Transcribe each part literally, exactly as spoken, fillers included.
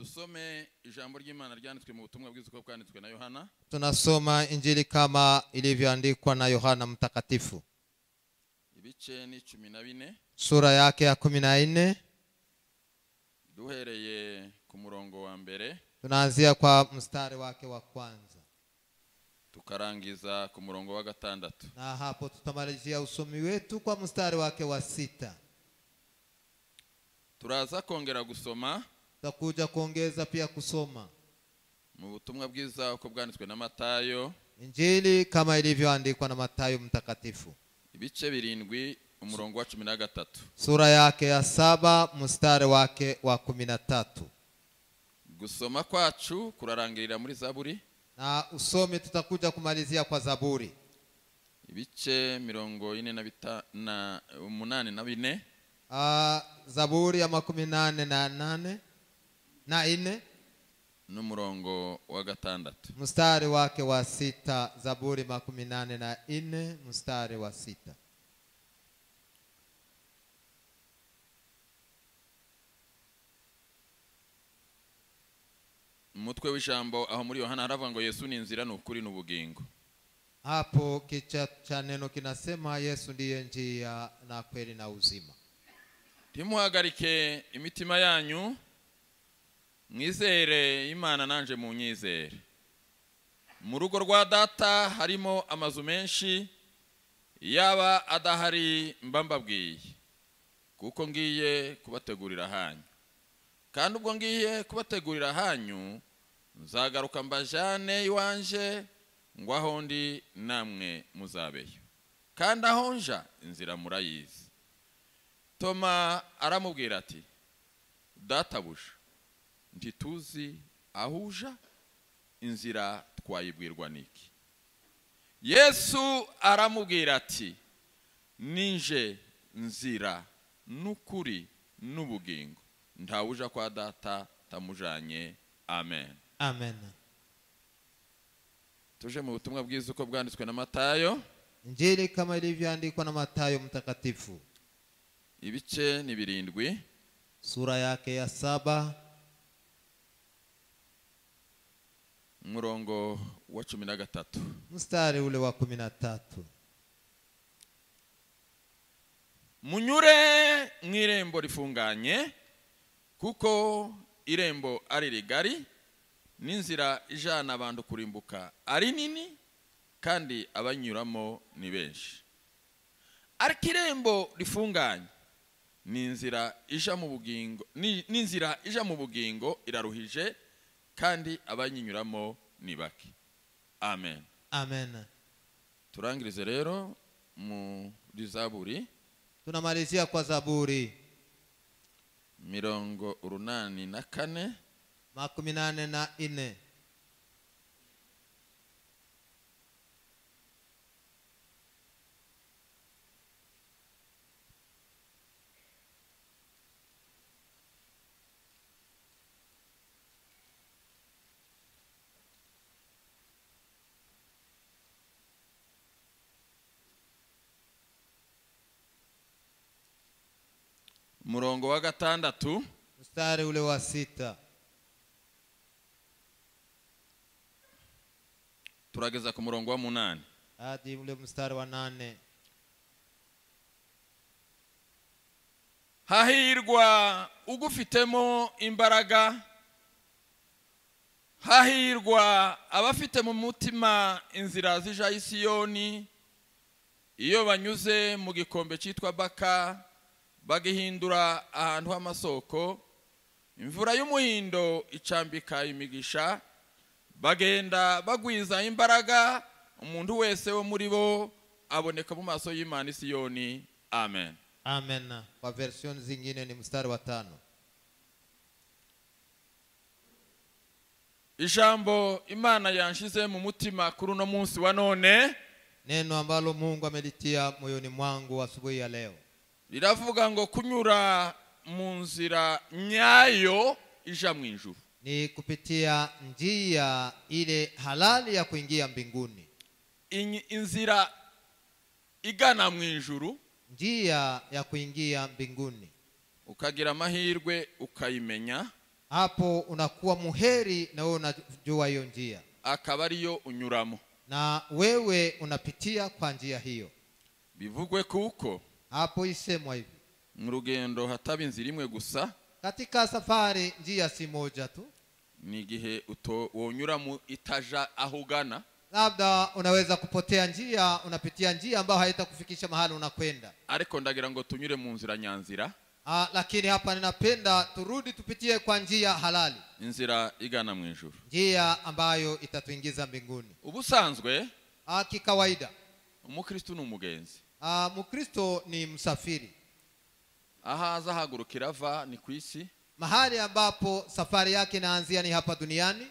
Dusome ijambo ry'Imana ryanditswe mu butumwa bw'iziko bwanditswe na Yohana. Tunasoma injili kama ilivyoandikwa na Yohana mtakatifu. Ibice ni cumi na bine. Sura yake ya kumi na nne. Duhereye ku murongo wa mbere. Tunaanzia kwa mstari wake wa kwanza. Tukarangiza ku murongo wa gatandatu. Na hapo tutamalizia usomi wetu kwa mstari wake wa sita. Turaza kongera gusoma. Tutakuja kuongeza pia kusoma mu butumwa bwiza uko bwanditswe na Matayo. Injili kama ilivyoandikwa na Matayo mtakatifu. Ibice birindwi umurongo wa cumi na gatatu. Sura yake ya saba mstari wake wa kumi na tatu. Gusoma kwacu kurarangirira muri Zaburi. Na usomi tutakuja kumalizia kwa Zaburi. Ibice mirongo ine na bita na umunani na bine. Ah, Zaburi ya makumi nane na nane na ine n'umurongo wa gatandatu. Mstari wake wa sita. Zaburi makumi nane na ine mstari wa sita. Umutwe w'ijambo aho muri Yohana haravuga ngo Yesu ni inzira n'ukuri n'ubugingo. Hapo kichwa cha neno kinasema Yesu ndiye njia na kweli na uzima. Timuhagarike imitima yanyu, mwizere Imana nanje munyizere. Mu rugo rwa data harimo amazu menshi, yaba adahari mbambabwiye, kuko ngiye kubategurira hanyu. Kandi ubwo ngiye kubategurira hanyu, nzagaruka mbajane iwanje ngo aho ndi namwe muzabeyo. Kandi aho nja inzira murayizi. Toma aramubwira ati, databuja, ntituzi aho uja, inzira twayibwirwa niki? Yesu aramubwira ati, ninje nzira n'ukuri n'ubugingo, ntawuja kwa data tamujanye. Amen. Amen. Tuje mu butumwa bwiza uko bwanditswe na Matayo. Injili kama ilivyoandikwa na Matayo mtakatifu. Ibice ni birindwi. Sura yake ya saba umurongo wa cumi na gatatu. Mstari ule wa kumi na tatu. Munyure mw'irembo rifunganye, kuko irembo ari rigari, n'inzira ijana abantu kurimbuka ari nini, kandi abanyuramo ni benshi. Ariko irembo rifunganye ni inzira ija mu bugingo, ni inzira ija mu bugingo iraruhije, kandi abanyinyuramo ni bake. Amen. Amen. Turangirize rero muri Zaburi. Tunamalizia kwa Zaburi mirongo urunani na kane makumi nane na ine. Murongo wa gatandatu. Mstari ule wa sita. Turageza ku murongo wa munani. Hadi ule mstari wa nane. Hahirwa ugufitemo imbaraga, hahirwa abafite mu mutima inzira zija i Siyoni, iyo banyuze mu gikombe cyitwa Baka, bagihindura ahantu h'amasoko, imvura y'umuhindo icambika imigisha, bagenda bagwiza imbaraga, umuntu wese wo muri bo aboneka mu maso y'Imana i Siyoni. Amen. Amen. Kwa version zingine ni mstari wa tano. Ijambo Imana yanshize mu mutima kuri uno munsi wa none, neno ambalo Mungu amelitia moyoni mwangu asubuhi ya leo, liravuga ngo kunyura mu nzira nyayo ija mu ijuru. Ni kupitia njia ile halali ya kuingia mbinguni. Inzira igana mu ijuru, njia ya kuingia mbinguni. Ukagira amahirwe ukayimenya, hapo unakuwa muheri na wewe unajua hiyo njia, akaba ariyo unyuramo, na wewe unapitia kwa njia hiyo. bivugwe kuko Hapo isemwa hivi, mu rugendo hataba inzira imwe gusa, katika safari njia si moja tu. ni igihe wonyuramo itaja aho ugana. Labda unaweza kupotea njia, unapitia njia ambayo haitakufikisha mahali unakwenda. Ariko ndagira ngo tunyure mu nzira nyanzira, Ah, lakini hapa ninapenda turudi tupitie kwa njia halali, inzira igana mu ijuru, njia ambayo itatuingiza mbinguni. ubusanzwe Ah, kikawaida umukristo n'umugenzi, ah, Mkristo ni msafiri. ahaza hagurukira ava ni kwisi, Mahali ambapo safari yake inaanzia ni hapa duniani,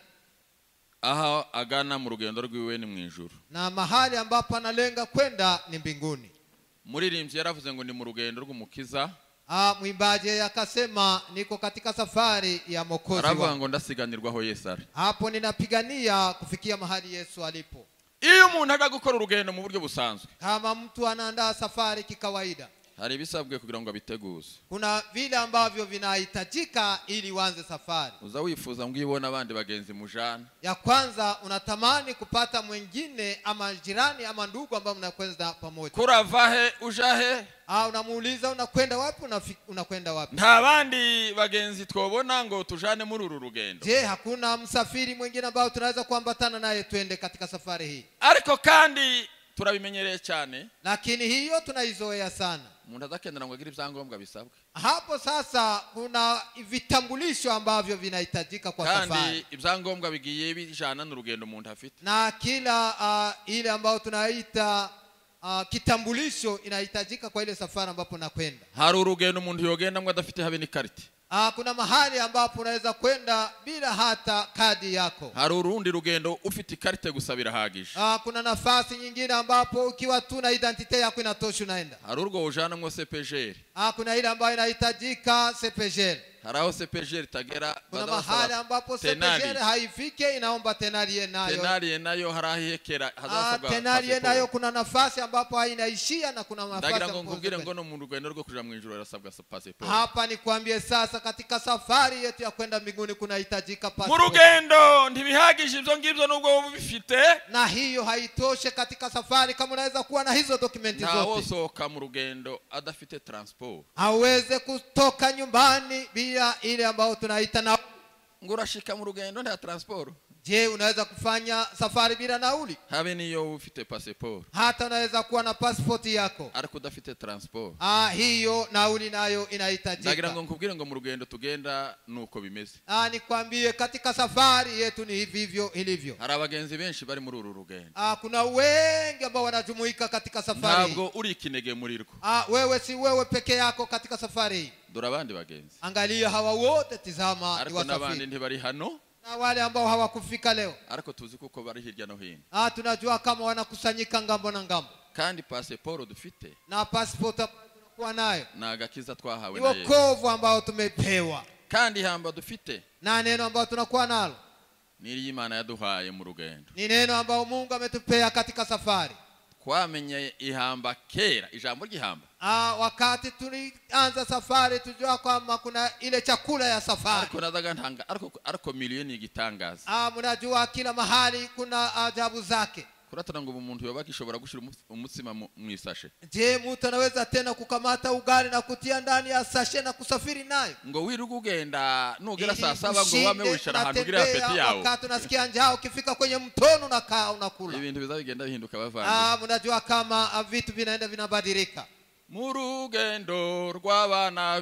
aha agana mu rugendo rwiwe ni mu ijuru, na mahali ambapo analenga kwenda ni mbinguni. muririmbyi yaravuze ngo ni mu rugendo rw'umukiza, Ah, mwimbaji akasema niko katika safari ya Mwokozi aravuga wangu. ngo ndasiganirwaho Yesu ari. Hapo ninapigania kufikia mahali Yesu alipo. Iyo umuntu aja gukora urugendo mu buryo busanzwe, Kama mtu anaandaa safari kikawaida, hari ibisabwe kugira ngo abiteguze. kuna vile ambavyo vinahitajika ili uanze safari. Uza wifuza ngo ibone abandi bagenzi mujana, Ya kwanza unatamani kupata mwingine ama jirani ama ndugu ambao mnakwenda pamoja. kuravahe ujahe, Ah, unamuuliza unakwenda wapi, unafi- unakwenda wapi? nta bandi bagenzi twobona ngo tujane muri uru rugendo. Je, hakuna msafiri mwingine ambao tunaweza kuambatana naye twende katika safari hii? Ariko kandi turabimenyereye cyane, Lakini hiyo tunaizoea sana. umuntu azakendera ngo agire ibyangombwa bisabwe, Hapo sasa kuna vitambulisho ambavyo vinahitajika kwa kandi safari, ibyangombwa bigiye bijana n'urugendo umuntu afite. na kila uh, ile ambayo tunaita uh, kitambulisho inahitajika kwa ile safari ambapo nakwenda. Hari urugendo umuntu yogenda ngo adafite habe n'ikarite, Ah, kuna mahali ambapo unaweza kwenda bila hata kadi yako. hari urundi rugendo ufite ikarite gusa birahagije, Ah, kuna nafasi nyingine ambapo ukiwa tu na identity yako inatosha unaenda. hari urwo ujana ngo C P G R, Ah, kuna ile ambayo inahitajika C P G R. hari aho C P G R itagera, Kuna mahali ambapo C P G R haifike, inaomba tenarie nayo. tenarie nayo hari ahekera Ah, hazasabwa tenarie passport. nayo kuna nafasi ambapo hainaishia na kuna nafasi Ndagira ngo ambapo nkubwire ngo kwenda. no mu rugendo rwo kuja mu ijuru arasabwa passport. Hapa nikwambie sasa, katika safari yetu ya kwenda mbinguni kunahitajika Mu passport. rugendo ntibihagije ibyo ngibyo nubwo bifite, Na hiyo haitoshe katika safari kama unaweza kuwa na hizo dokumenti nta zote. wosohoka mu rugendo adafite transport. Hauweze kutoka nyumbani bila ile ambayo tunaita na. Ngo urashika mu rugendo nta transport, Je, unaweza kufanya safari bila nauli? habe niyo ufite passport Hata unaweza kuwa na passport yako. ariko udafite transport. Ah, hiyo nauli nayo Ndagira inahitajika. ngo nkubwire ngo mu rugendo tugenda nuko bimeze. Ah, nikwambie katika safari yetu ni hivi hivyo ilivyo. Hari abagenzi benshi bari muri uru rugendo, Ah, kuna wengi ambao wanajumuika katika safari. ntabwo uri ikinege muri rwo. Ah, wewe si wewe peke yako katika safari hii. Dore abandi bagenzi, Angalia hawa wote, tizama ni ariko n'abandi wasafiri. ntibari hano, Na wale ambao hawakufika leo. ariko tuzi kuko bari hirya no hino, Ah, tunajua kama wanakusanyika ngambo na ngambo. kandi passport dufite Na passport ambayo tunakuwa nayo ni agakiza twahawe ni na Yesu, wokovu ambao tumepewa. kandi ihamba dufite Na neno ambao tunakuwa nalo ni iry'Imana yaduhaye mu rugendo. ni neno ambao Mungu ametupea katika safari. Twamenye ihamba kera, ijambo ry'ihamba, Ah, wakati tulianza safari tujua kwamba kuna ile chakula ya safari. ariko nazaga ntanga ariko ariko miliyoni igitangaza. Ah, mnajua kila mahali kuna ajabu zake. Kuratana ngo umuntu yoba gishobora gushira umutsima mu isashe, Je, mtu anaweza tena kukamata ugali na kutia ndani ya sashe na kusafiri nayo? ngo wiruga ugenda nugera saa Ili saba ngo wame ushinde, wishara ahantu ugira unatembea, apeti yawe, wakati unasikia njaa ukifika kwenye mtono unakaa unakula. ibintu biza bigenda bihinduka bavandi. Ah, mnajua kama ah, vitu vinaenda vinabadilika. Mu rugendo rw'abana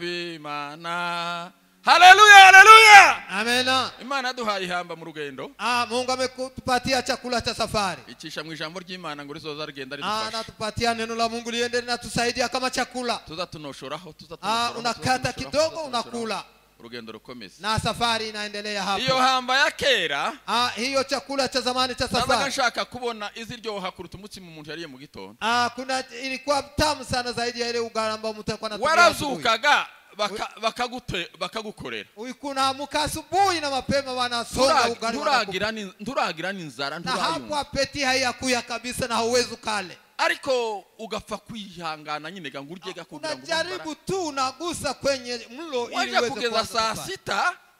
b'Imana, haleluya haleluya, Amena. Imana yaduhaye ihamba mu rugendo, Ah, Mungu amekupatia chakula cha safari. icisha mu ijambo ry'Imana ngo rizoza rigenda Ah, ridufasha, anatupatia neno la Mungu liende linatusaidia kama chakula. tuza tunoshoraho tuza Ah, tunoshoraho, unakata tuza tunoshoraho, kidogo tuza unakula. urugendo rukomeza. Na safari inaendelea hapo. Iyo hamba ya kera Ah, hiyo chakula cha zamani cha nazaga safari. nshaka kubona iziryoha kuruta umutsima umuntu yariye mu gitondo. Ah, kuna ilikuwa tamu sana zaidi ya ile ugali ambao mtu alikuwa anatumia asubuhi. Warazukaga bakagute bakagukorera, Ukuna amuka asubuhi na mapema wanasonga ugali nturagira ni nturagira ni nzara na hapo nturayumva, apeti haiyakuya kabisa na hauwezi ukale. ariko ugapfa kwihangana nyine ga ngurye gakugira ngo Unajaribu tu unagusa kwenye mlo ili waje uweze kugeza kuanza saa safari. sita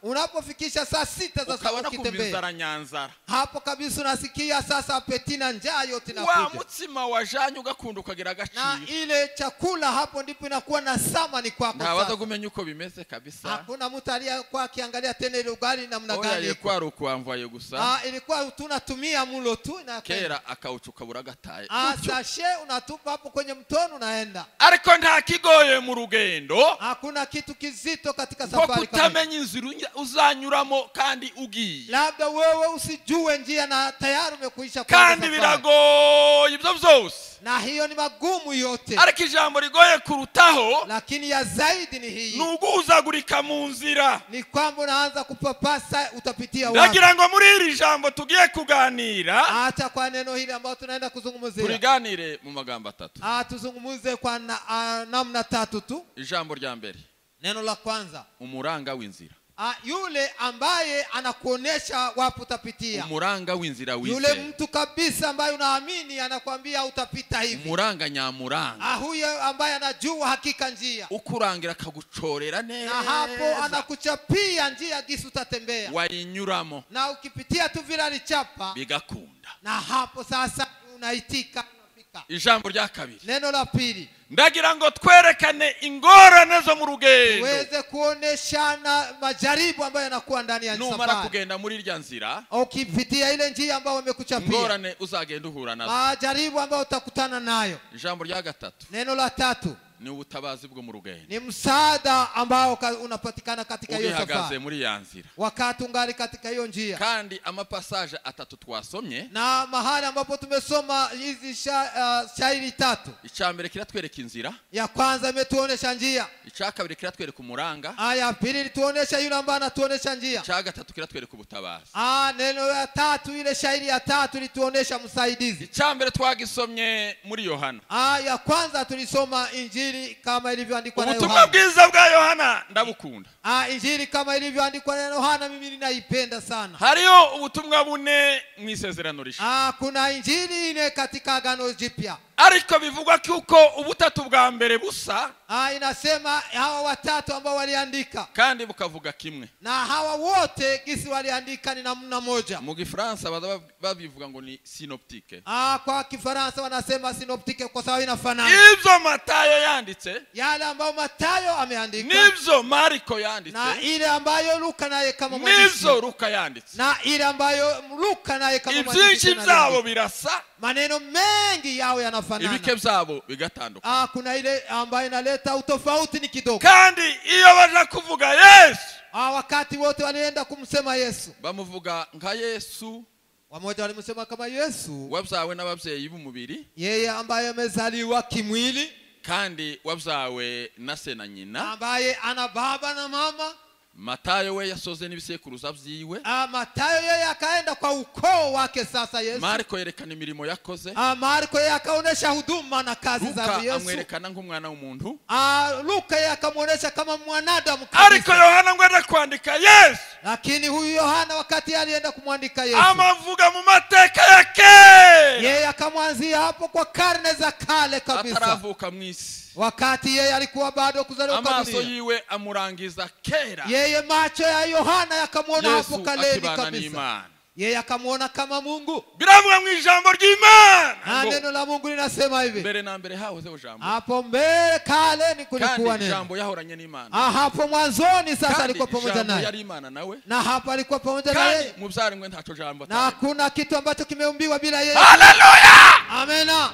unapofikisha saa sita za ukabona saa kumva inzara nyanzara, hapo kabisa unasikia sasa apeti na njaa yote wa inakuja. mutsima wajanye ugakunda ukagira Na agaciro, ile chakula hapo ndipo inakuwa na samani kwako ntabaza sasa. kumenya uko bimeze kabisa. Hakuna mtu aliyekuwa akiangalia tena ile ugali namna Oya gani. yekwa ari ukuamvaye gusa, Ah, ilikuwa tunatumia mulo tu na kera akawucuka buragataye. Ah, sashe unatupa hapo kwenye mtoni unaenda. Ariko nta kigoye mu rugendo, Hakuna kitu kizito katika ko safari kama. kutamenya inzira uzanyuramo kandi ugiye, Labda wewe usijue njia na tayari umekuisha kandi biragoye ibyo byose. Na hiyo ni magumu yote. Ariko ijambo rigoye kurutaho, Lakini ya zaidi ni hii. nuguzagurika mu nzira. Ni kwamba unaanza kupapasa utapitia wapi. Nagira ngo muri iri jambo tugiye kuganira, Hata kwa neno hili ambao tunaenda kuzungumzia. turiganire mu magambo atatu. Ah, tuzungumuze kwa na, uh, namna tatu tu. Ijambo rya mbere, Neno la kwanza, umuranga w'inzira. Ah, yule ambaye anakuonesha wapi utapitia. Umuranga w'inzira Yule wise, mtu kabisa ambaye unaamini anakuambia utapita hivi. umuranga nyamuranga, Ah, huyo ambaye anajua hakika njia. ukurangira akagucorera neza, Na hapo anakuchapia njia gisi utatembea. wayinyuramo Na ukipitia tu vile alichapa, bigakunda. na hapo sasa unaitika unafika. Ijambo rya kabiri, Neno la pili, ndagira ngo twerekane ingorane zo mu rugendo. uweze kuoneshana majaribu ambayo yanakuwa ndani ya Numara safari. kugenda muri irya nzira, Ukipitia ile njia ambayo wamekuchapia, ingorane uzagenda uhura nazo. majaribu ambayo utakutana nayo. Ijambo rya gatatu Neno la tatu ni ubutabazi bwo mu rugendo, ni msaada ambao ka- unapatikana katika hiyo ubihagaze safari. muri ya nzira. Wakati ungali katika hiyo njia. Kandi amapasaje atatu twasomye, Na mahali ambapo tumesoma hizi sha, uh, shairi tatu. icambere kiratwereka inzira, Ya kwanza imetuonesha njia. icya kabiri kiratwereka umuranga, Aya ya pili ilituonesha yule ambaye anatuonesha njia. icya gatatu kiratwereka ubutabazi. Ah, neno ya tatu, ile shairi ya tatu ilituonesha msaidizi. Icambere twagisomye muri Yohana, Ah, ya kwanza tulisoma injili kama ilivyoandikwa na ubutumwa Yohana. bwiza bwa Yohana ndabukunda. Ah, injili kama ilivyoandikwa na Yohana mimi ninaipenda sana. Hariyo ubutumwa bune mu isezerano rishya, Ah, kuna injili ine katika Agano Jipya. ariko bivugwa kuko ubutatu bwa mbere busa Ah, inasema hawa watatu ambao waliandika, kandi bukavuga kimwe. na hawa wote gisi waliandika ni namna moja. Mu Gifaransa baza babivuga ngo ni synoptique. Ah, kwa Kifaransa wanasema synoptique kwa sababu inafanana. Ibyo Matayo yanditse Yale ambayo Mathayo ameandika, nibyo Mariko yanditse, na ile ambayo Luka naye kama mwandishi, nibyo Luka yanditse. na ile ambayo Luka naye kama mwandishi. Ibyinshi byabo birasa, Maneno mengi yao yanafanana. ibike byabo bigatandukana. Ah, kuna ile ambayo inaleta utofauti ni kidogo. Kandi iyo baje kuvuga Yesu, Ah, wakati wote walienda kumsema Yesu, bamuvuga nka Yesu wamoja walimsema kama Yesu, wabyawe n'ababyeyi b'umubiri, yeye ambaye amezaliwa kimwili, kandi wabyawe na se na nyina. ambaye ana baba na mama. Matayo we yasoze n'ibisekuruza byiwe, Ah, Mathayo yeye akaenda kwa ukoo wake sasa Yesu. Mariko yerekana imirimo yakoze, Ah, Marko yeye akaonesha huduma na kazi za Luka Yesu. amwerekana nk'umwana w'umuntu, Ah, Luka yeye akamuonesha kama mwanadamu ariko kabisa. Yohana ngo aje kwandika Yesu Lakini huyu Yohana wakati alienda kumwandika Yesu, amavuga mu mateka ya kera, yeye akamwanzia hapo kwa karne za kale kabisa, ataravuka mu isi. wakati yeye alikuwa bado kuzaliwa kwa Amaso dunia. yiwe amurangiza kera, Yeye macho ya Yohana yakamwona hapo Yesu kaleni akibana kabisa. n'Imana. Yeye akamwona kama Mungu. Biravuga mu ijambo ry'Imana Na ngo neno la Mungu linasema hivi, mbere na mbere hahozeho jambo, hapo mbele kale ni kulikuwa kandi neno. jambo yahoranye n'Imana, Ah, hapo mwanzoni sasa kandi alikuwa pamoja jambo naye, yari Imana nawe, na hapa alikuwa pamoja na kandi yeye, mu byaremwe ntaco jambo na atari. hakuna kitu ambacho kimeumbiwa bila yeye. Haleluya! Amena.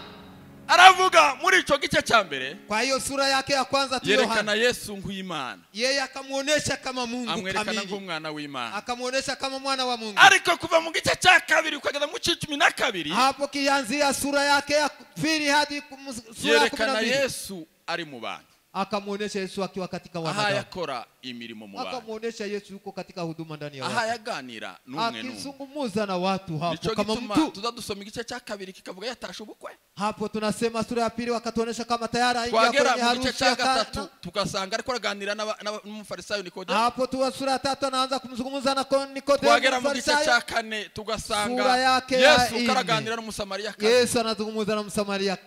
Aravuga muri ico gice cya mbere, Kwa hiyo sura yake ya kwanza tu yerekana Yohana, Yesu nk'Imana, yeye akamuonesha kama Mungu amwerekana kamili, nk'umwana w'Imana. akamuonesha kama mwana wa Mungu. Ariko kuva mu gice cya kabiri ukageza mu cumi na kabiri, Hapo kianzia sura yake ya pili hadi kum- sura ya kumi na yerekana mbili Yesu ari mu bantu, akamuonesha Yesu akiwa katika aha wanadamu, yakora imirimo mu bantu, akamuonesha Yesu yuko katika huduma ndani ya aha watu, yaganira n'umwe n'umwe. akizungumza na watu hapo Nico kama gituma mtu. tuza dusoma igice cya kabiri kikavuga yatashe ubukwe, Hapo tunasema sura ya pili wakatuonesha kama tayari aingia twagera kwenye mu gice harusi cya ya gatatu Kana. tugasanga ariko araganira n'aba- n'aba- n'umufarisayo Nikodemo, Hapo tu sura ya tatu anaanza kumzungumza na Ko- Nikodemo twagera mu gice Mfarisayo. cya kane tugasanga Sura yake ya Yesu ine. karaganira n'umusamariyakazi, Yesu anazungumza na Msamaria.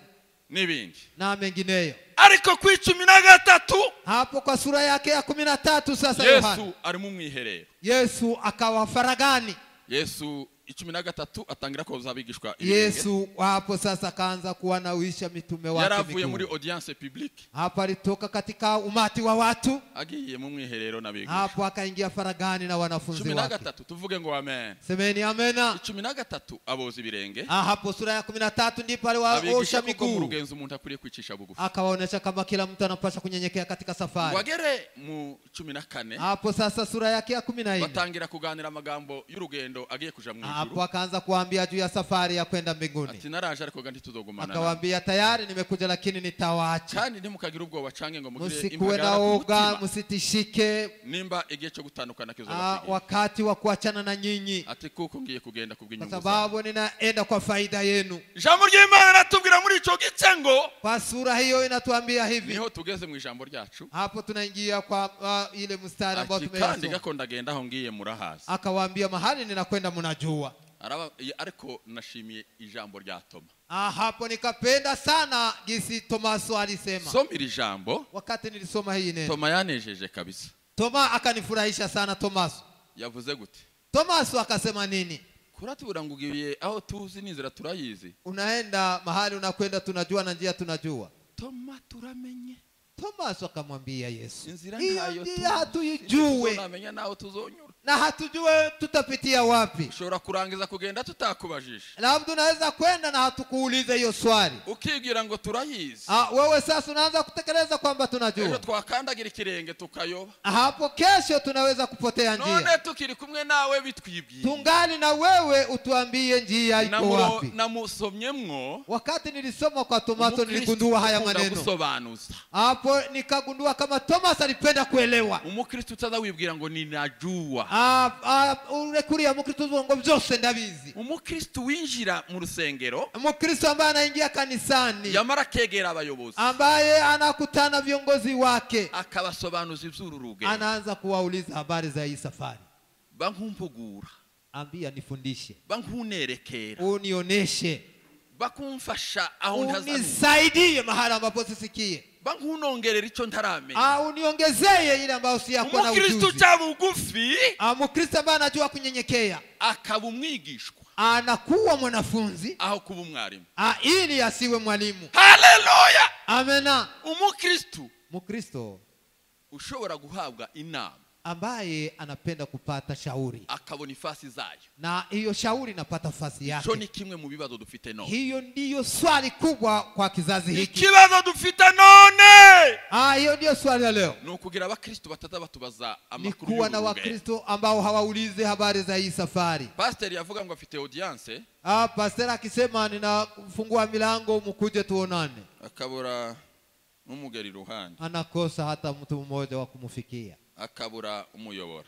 n'ibindi na mengineyo. ariko ku icumi na gatatu Hapo kwa sura yake ya kumi na tatu sasa Yohana, Yesu ari mu mwiherero. Yesu akawa faragani. Yesu icumi na gatatu atangira koza abigishwa Yesu hapo sasa akaanza kuwanawisha mitume wake. Yaravuye muri audience publique. Hapo alitoka katika umati wa watu. Agiye mu mwiherero n'abigishwa. Hapo akaingia faragani na wanafunzi wake. icumi na gatatu tuvuge ngo amen. Semeni amena. icumi na gatatu aboza ibirenge. Ah, hapo sura ya kumi na tatu ndipo aliwaosha miguu. Mu rugenzo umuntu akuriye kwicisha bugufi. Akawaonesha kama kila mtu anapaswa kunyenyekea katika safari. Wagere mu cumi na kane. Hapo sasa sura yake ya kumi na nne. Batangira kuganira amagambo y'urugendo agiye kuja mu ijuru. Hapo akaanza kuambia juu ya safari ya kwenda mbinguni. Ati naraje ariko gandi tuzogumana. Akawaambia tayari nimekuja lakini nitawaacha. Kandi ntimukagira ubwoba cange ngo mugire Msikuwe na oga, msitishike. Nimba igihe cyo gutandukana kizo Ah, wakati wa kuachana na nyinyi. Ati kuko ngiye kugenda kubw'inyungu. Kwa sababu ninaenda kwa faida yenu. Ijambo ry'Imana natubwira muri ico gice ngo kwa sura hiyo inatuambia hivi. Niho tugeze mu ijambo ryacu. Hapo tunaingia kwa uh, ile mstari ambao tumeyasoma. Kandi gakonda genda aho ngiye murahazi. Akawaambia mahali ninakwenda mnajua. Araba ariko nashimiye ijambo rya Toma. Ah, hapo nikapenda sana gisi Tomaso alisema. Soma iri jambo. Wakati nilisoma hii neno. Toma yanejeje kabisa. Toma akanifurahisha sana Tomaso. Yavuze gute? Tomaso akasema nini? Kuratubura ngugiye aho tuzi n'inzira turayizi. Unaenda mahali unakwenda tunajua na njia tunajua. Toma turamenye. Tomaso akamwambia Yesu. Inzira ntayo tu. Hatujue. Tunamenya naho tuzonyura. Na hatujue tutapitia wapi. Ushobora kurangiza kugenda tutakubajisha. Labda unaweza kwenda na hatukuulize hiyo swali. Ukigira ngo turayizi. Ah, wewe sasa unaanza kutekeleza kwamba tunajua. Ejo twakandagira ikirenge tukayoba. Hapo kesho tunaweza kupotea njia. None tukiri kumwe nawe bitwibwiye. Tungali na wewe utuambie njia iko wapi. Namusomyemwo. Wakati nilisoma kwa Tomaso niligundua haya maneno. Hapo nikagundua kama Thomas alipenda kuelewa. Umukristo utaza wibwira ngo ninajua. Ah, ah, ule kuriya mukristo ngo byose ndabizi. Umukristo winjira mu rusengero. Umukristo ambaye anaingia kanisani. Yamara kegera abayobozi. Ambaye anakutana viongozi wake. Akabasobanuza ivy'ururuge. Anaanza kuwauliza habari za hii safari. Bankumpugura. Ambia nifundishe. Bankunerekera. Unioneshe. Bakumfasha aho ntazana. Unisaidie mahali ambapo sisikie. Bankunongerera ico ntaramenya. Ah, uniongezeye ile ambayo siyakuwa na ujuzi. Umukristo cyabugufi. Ah, mukristo ambaye anajua kunyenyekea. Akaba umwigishwa. Anakuwa mwanafunzi. Aho kuba umwarimu. Ah, ili asiwe mwalimu. Haleluya. Amena. Umukristo. Mukristo ushobora guhabwa inama. Ambaye anapenda kupata shauri. Akabona ifasi zayo. Na hiyo shauri napata nafasi yake. Ico ni kimwe mu bibazo dufite none. Hiyo ndiyo swali kubwa kwa kizazi hiki. Kibazo dufite none. Ah, hiyo ndiyo swali ya leo. Nukugira abakristo bataza batubaza amakuru. Ni kuwa na wakristo ambao hawaulize habari za hii safari. Pastor yavuga ngo afite audience. Ah, pastor akisema ninafungua milango mkuje tuonane. Akabura umugeri ruhande. Anakosa hata mtu mmoja wa kumfikia. Akabura umuyobora.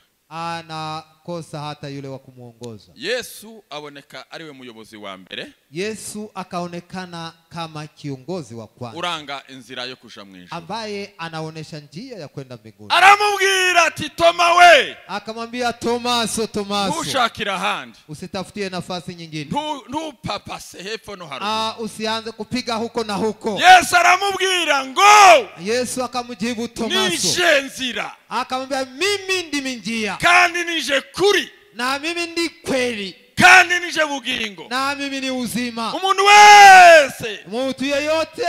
Anakosa hata yule wa kumuongoza. Yesu aboneka ariwe muyobozi wa mbere. Yesu akaonekana kama kiongozi wa kwanza. Uranga inzira yo kuja mu ijuru. Ambaye anaonesha njia ya kwenda mbinguni. Aramubwira ati Toma we. Akamwambia Tomaso, Tomaso. Ushakira handi. Usitafutie nafasi nyingine. Ntu ntupapase hepfo no haruguru. Ah, usianze kupiga huko na huko. Yesu aramubwira ngo. Yesu akamjibu Tomaso. Nije nzira. Akamwambia mimi ndimi njia. Kandi nije kuri. Na mimi ndi kweli. Kandi nije bugingo. Na mimi ni uzima. Umuntu wese. Mtu yeyote.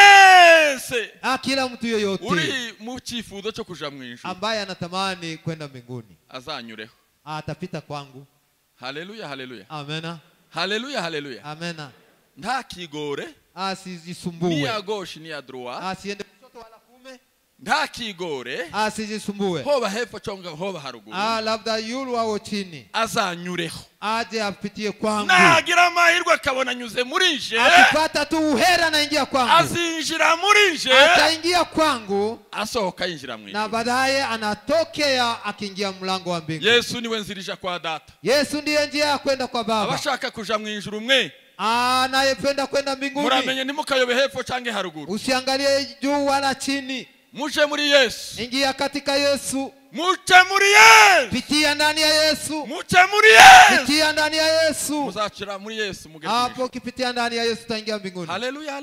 Wese. Akila mtu yeyote. Uri mu cyifuzo cyo kuja mu ijuru. Ambaye anatamani kwenda mbinguni. Azanyureho. Atapita kwangu. Haleluya, haleluya. Amena. Haleluya, haleluya. Amena. Nta kigore. Asijisumbue. Ni ya gauche ni ya droit. Asiende kushoto wala kume. Nta kigore. Asijisumbue. Hoba hepfo chonga hoba haruguru. Ah, labda yulu au chini. Azanyureho. Aje apitie kwangu. Nagira amahirwe akabona nyuze muri nje. Akipata tu uhera na ingia kwangu. Azinjira muri nje. Ataingia kwangu. Asohoka yinjira mu ijuru. Na baadaye anatokea akiingia mlango wa mbingu. Yesu niwe nzirisha kwa data. Yesu ndiye njia ya kwenda kwa Baba. Abashaka kuja mu ijuru mwe. Anayependa kwenda mbinguni. Muramenye ntimukayobe hepfo cange haruguru. Usiangalie juu wala chini. Muje muri Yesu. Ingia katika Yesu. Muje muri Yesu. Pitia ndani ya Yesu. Muje muri Yesu. Pitia ndani ya Yesu. Muzachira muri Yesu mugeze. Hapo kipitia ndani ya Yesu utaingia mbinguni. Haleluya, haleluya.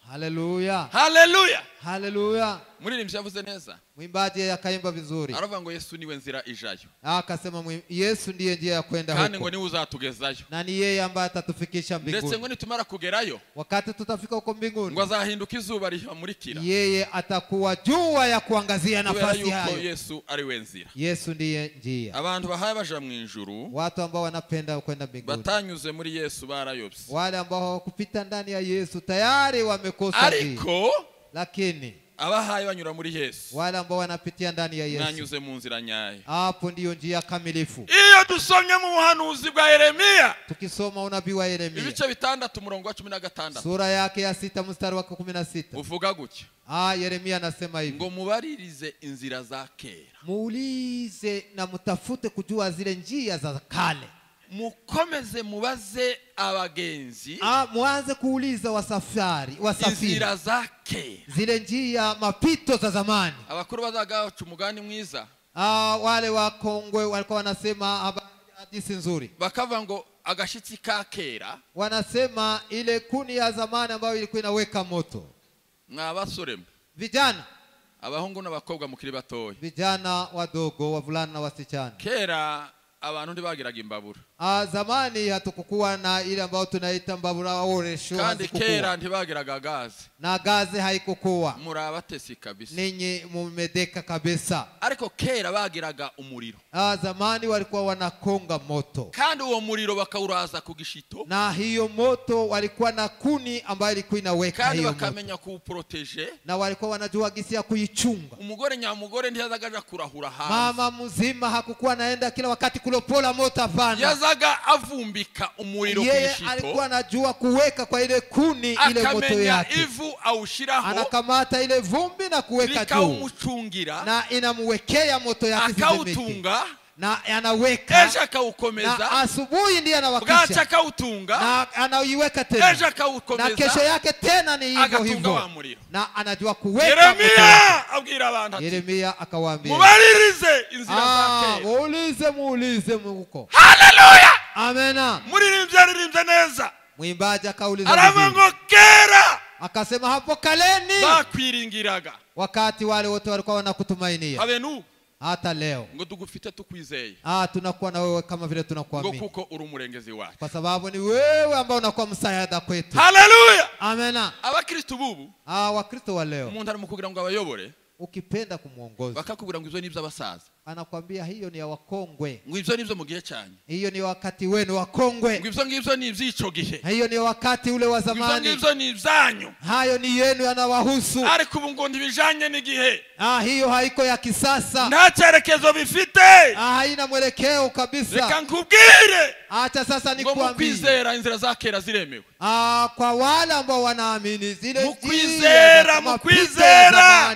Haleluya. Haleluya. Haleluya. Muririmbyi yavuze neza. Mwimbaji akaimba vizuri. Aravuga ngo Yesu niwe nzira ijayo. Akasema Yesu ndiye njia ya kwenda huko. Kandi huko. ngo niwe uzatugezayo. Na ni yeye ambaye atatufikisha mbinguni. Ndetse ngo nitumara kugerayo. Wakati tutafika huko mbinguni. Ngo azahinduka izuba rihamurikira. Yeye atakuwa jua ya kuangazia nafasi hayo. Yesu ari we nzira. Yesu ndiye njia. Abantu bahaye baja mu ijuru. Watu ambao wanapenda kwenda mbinguni. Batanyuze muri Yesu barayobye. Wale ambao hawakupita ndani ya Yesu tayari wamekosa njia. Ariko lakini abahaye banyura muri Yesu. Wale ambao wanapitia ndani ya Yesu. Nanyuze mu nzira nyayo. Hapo ndiyo njia kamilifu. Iyo dusomye mu buhanuzi bwa Yeremia. Tukisoma unabii wa Yeremia. Ibice bitandatu umurongo wa cumi na gatandatu. Sura yake ya sita mstari wa kumi na sita. Uvuga gutya. Ah, Yeremia anasema hivi. Ngo mubaririze inzira za kera. Muulize na mtafute kujua zile njia za kale. Mukomeze mubaze abagenzi. Ah, muanze kuuliza wasafari, wasafiri. Inzira za kera. Zile njia mapito za zamani. Abakuru bazaga umugani mwiza. Ah, wale wakongwe walikuwa wanasema hadithi nzuri. Bakava ngo agashitsi ka kera. Wanasema ile kuni ya zamani ambayo ilikuwa inaweka moto. Mwabasore. Vijana. Abahungu n'abakobwa mukiri batoya. Vijana wadogo, wavulana na wasichana. Kera abantu ntibagiraga imbabura. Ah, zamani hatukukuwa na ile ambayo tunaita mbabura oresho. Kandi kera ntibagiraga gazi. Na gazi haikukuwa. Murabatesi kabisa. Ninyi mumedeka kabisa. Ariko kera bagiraga umuriro. Ah, zamani walikuwa wanakonga moto. Kandi uwo muriro bakawuraza ku gishito. Na hiyo moto walikuwa na kuni ambayo ilikuwa inaweka kandi hiyo. Kandi bakamenya kuuprotege. Na walikuwa wanajua gisi ya kuichunga. Umugore nyamugore ntiyazagaja kurahura hanze. Mama mzima hakukuwa naenda kila wakati kulopola moto hapana. Yazaga avumbika umuriro ku gishito. Yeye alikuwa anajua kuweka kwa ile kuni ile moto yake. Ivu aushiraho. Anakamata ile vumbi na kuweka juu. Na inamwekea moto yake akautunga. Na anaweka. Eja kaukomeza. Na asubuhi ndiye anawakisha. Gacha kautunga. Na anaiweka tena. Eja kaukomeza. Na kesho yake tena ni hivyo hivyo. Na anajua kuweka. Yeremia abwira abantu. Yeremia akawaambia. Mubaririze inzira zake. Muulize muulize muko. Haleluya. Amena. Muririmbye aririmbye neza. Mwimbaji akauliza. Aramango kera. Akasema hapo kaleni. Bakwiringiraga. Wakati wale wote walikuwa wanakutumainia. Habenu. Hata leo. Ngo tugufite tukwizeye. Ah, tunakuwa na wewe kama vile tunakuamini. Ngo kuko uri umurengezi wacu. Kwa sababu ni wewe ambao unakuwa msaada kwetu. Haleluya. Amena. Abakristo bubu. Ah, wakristo wa leo. Umuntu ari mukugira ngo abayobore. Ukipenda kumuongoza. Bakakubwira ngo ivyo nivyo abasaza. Anakuambia hiyo ni ya wakongwe. Ngo ivyo nivyo mu gihe cyane. Hiyo ni wakati wenu wakongwe. Ngo ivyo ngivyo ni ivyico gihe. Hiyo ni wakati ule wa zamani. Ivyo ngivyo ni ivyanyu. Hayo ni yenu yanawahusu. Ariko ubu ngo ndibijanye n'igihe. Ah, hiyo haiko ya kisasa. Nta cyerekezo bifite. Ah, haina mwelekeo kabisa. Reka nkubwire. Acha sasa nikuambie. Ngo mukwizera inzira za kera ziremewe. Ah, kwa wale ambao wanaamini zile mukwizera mukwizera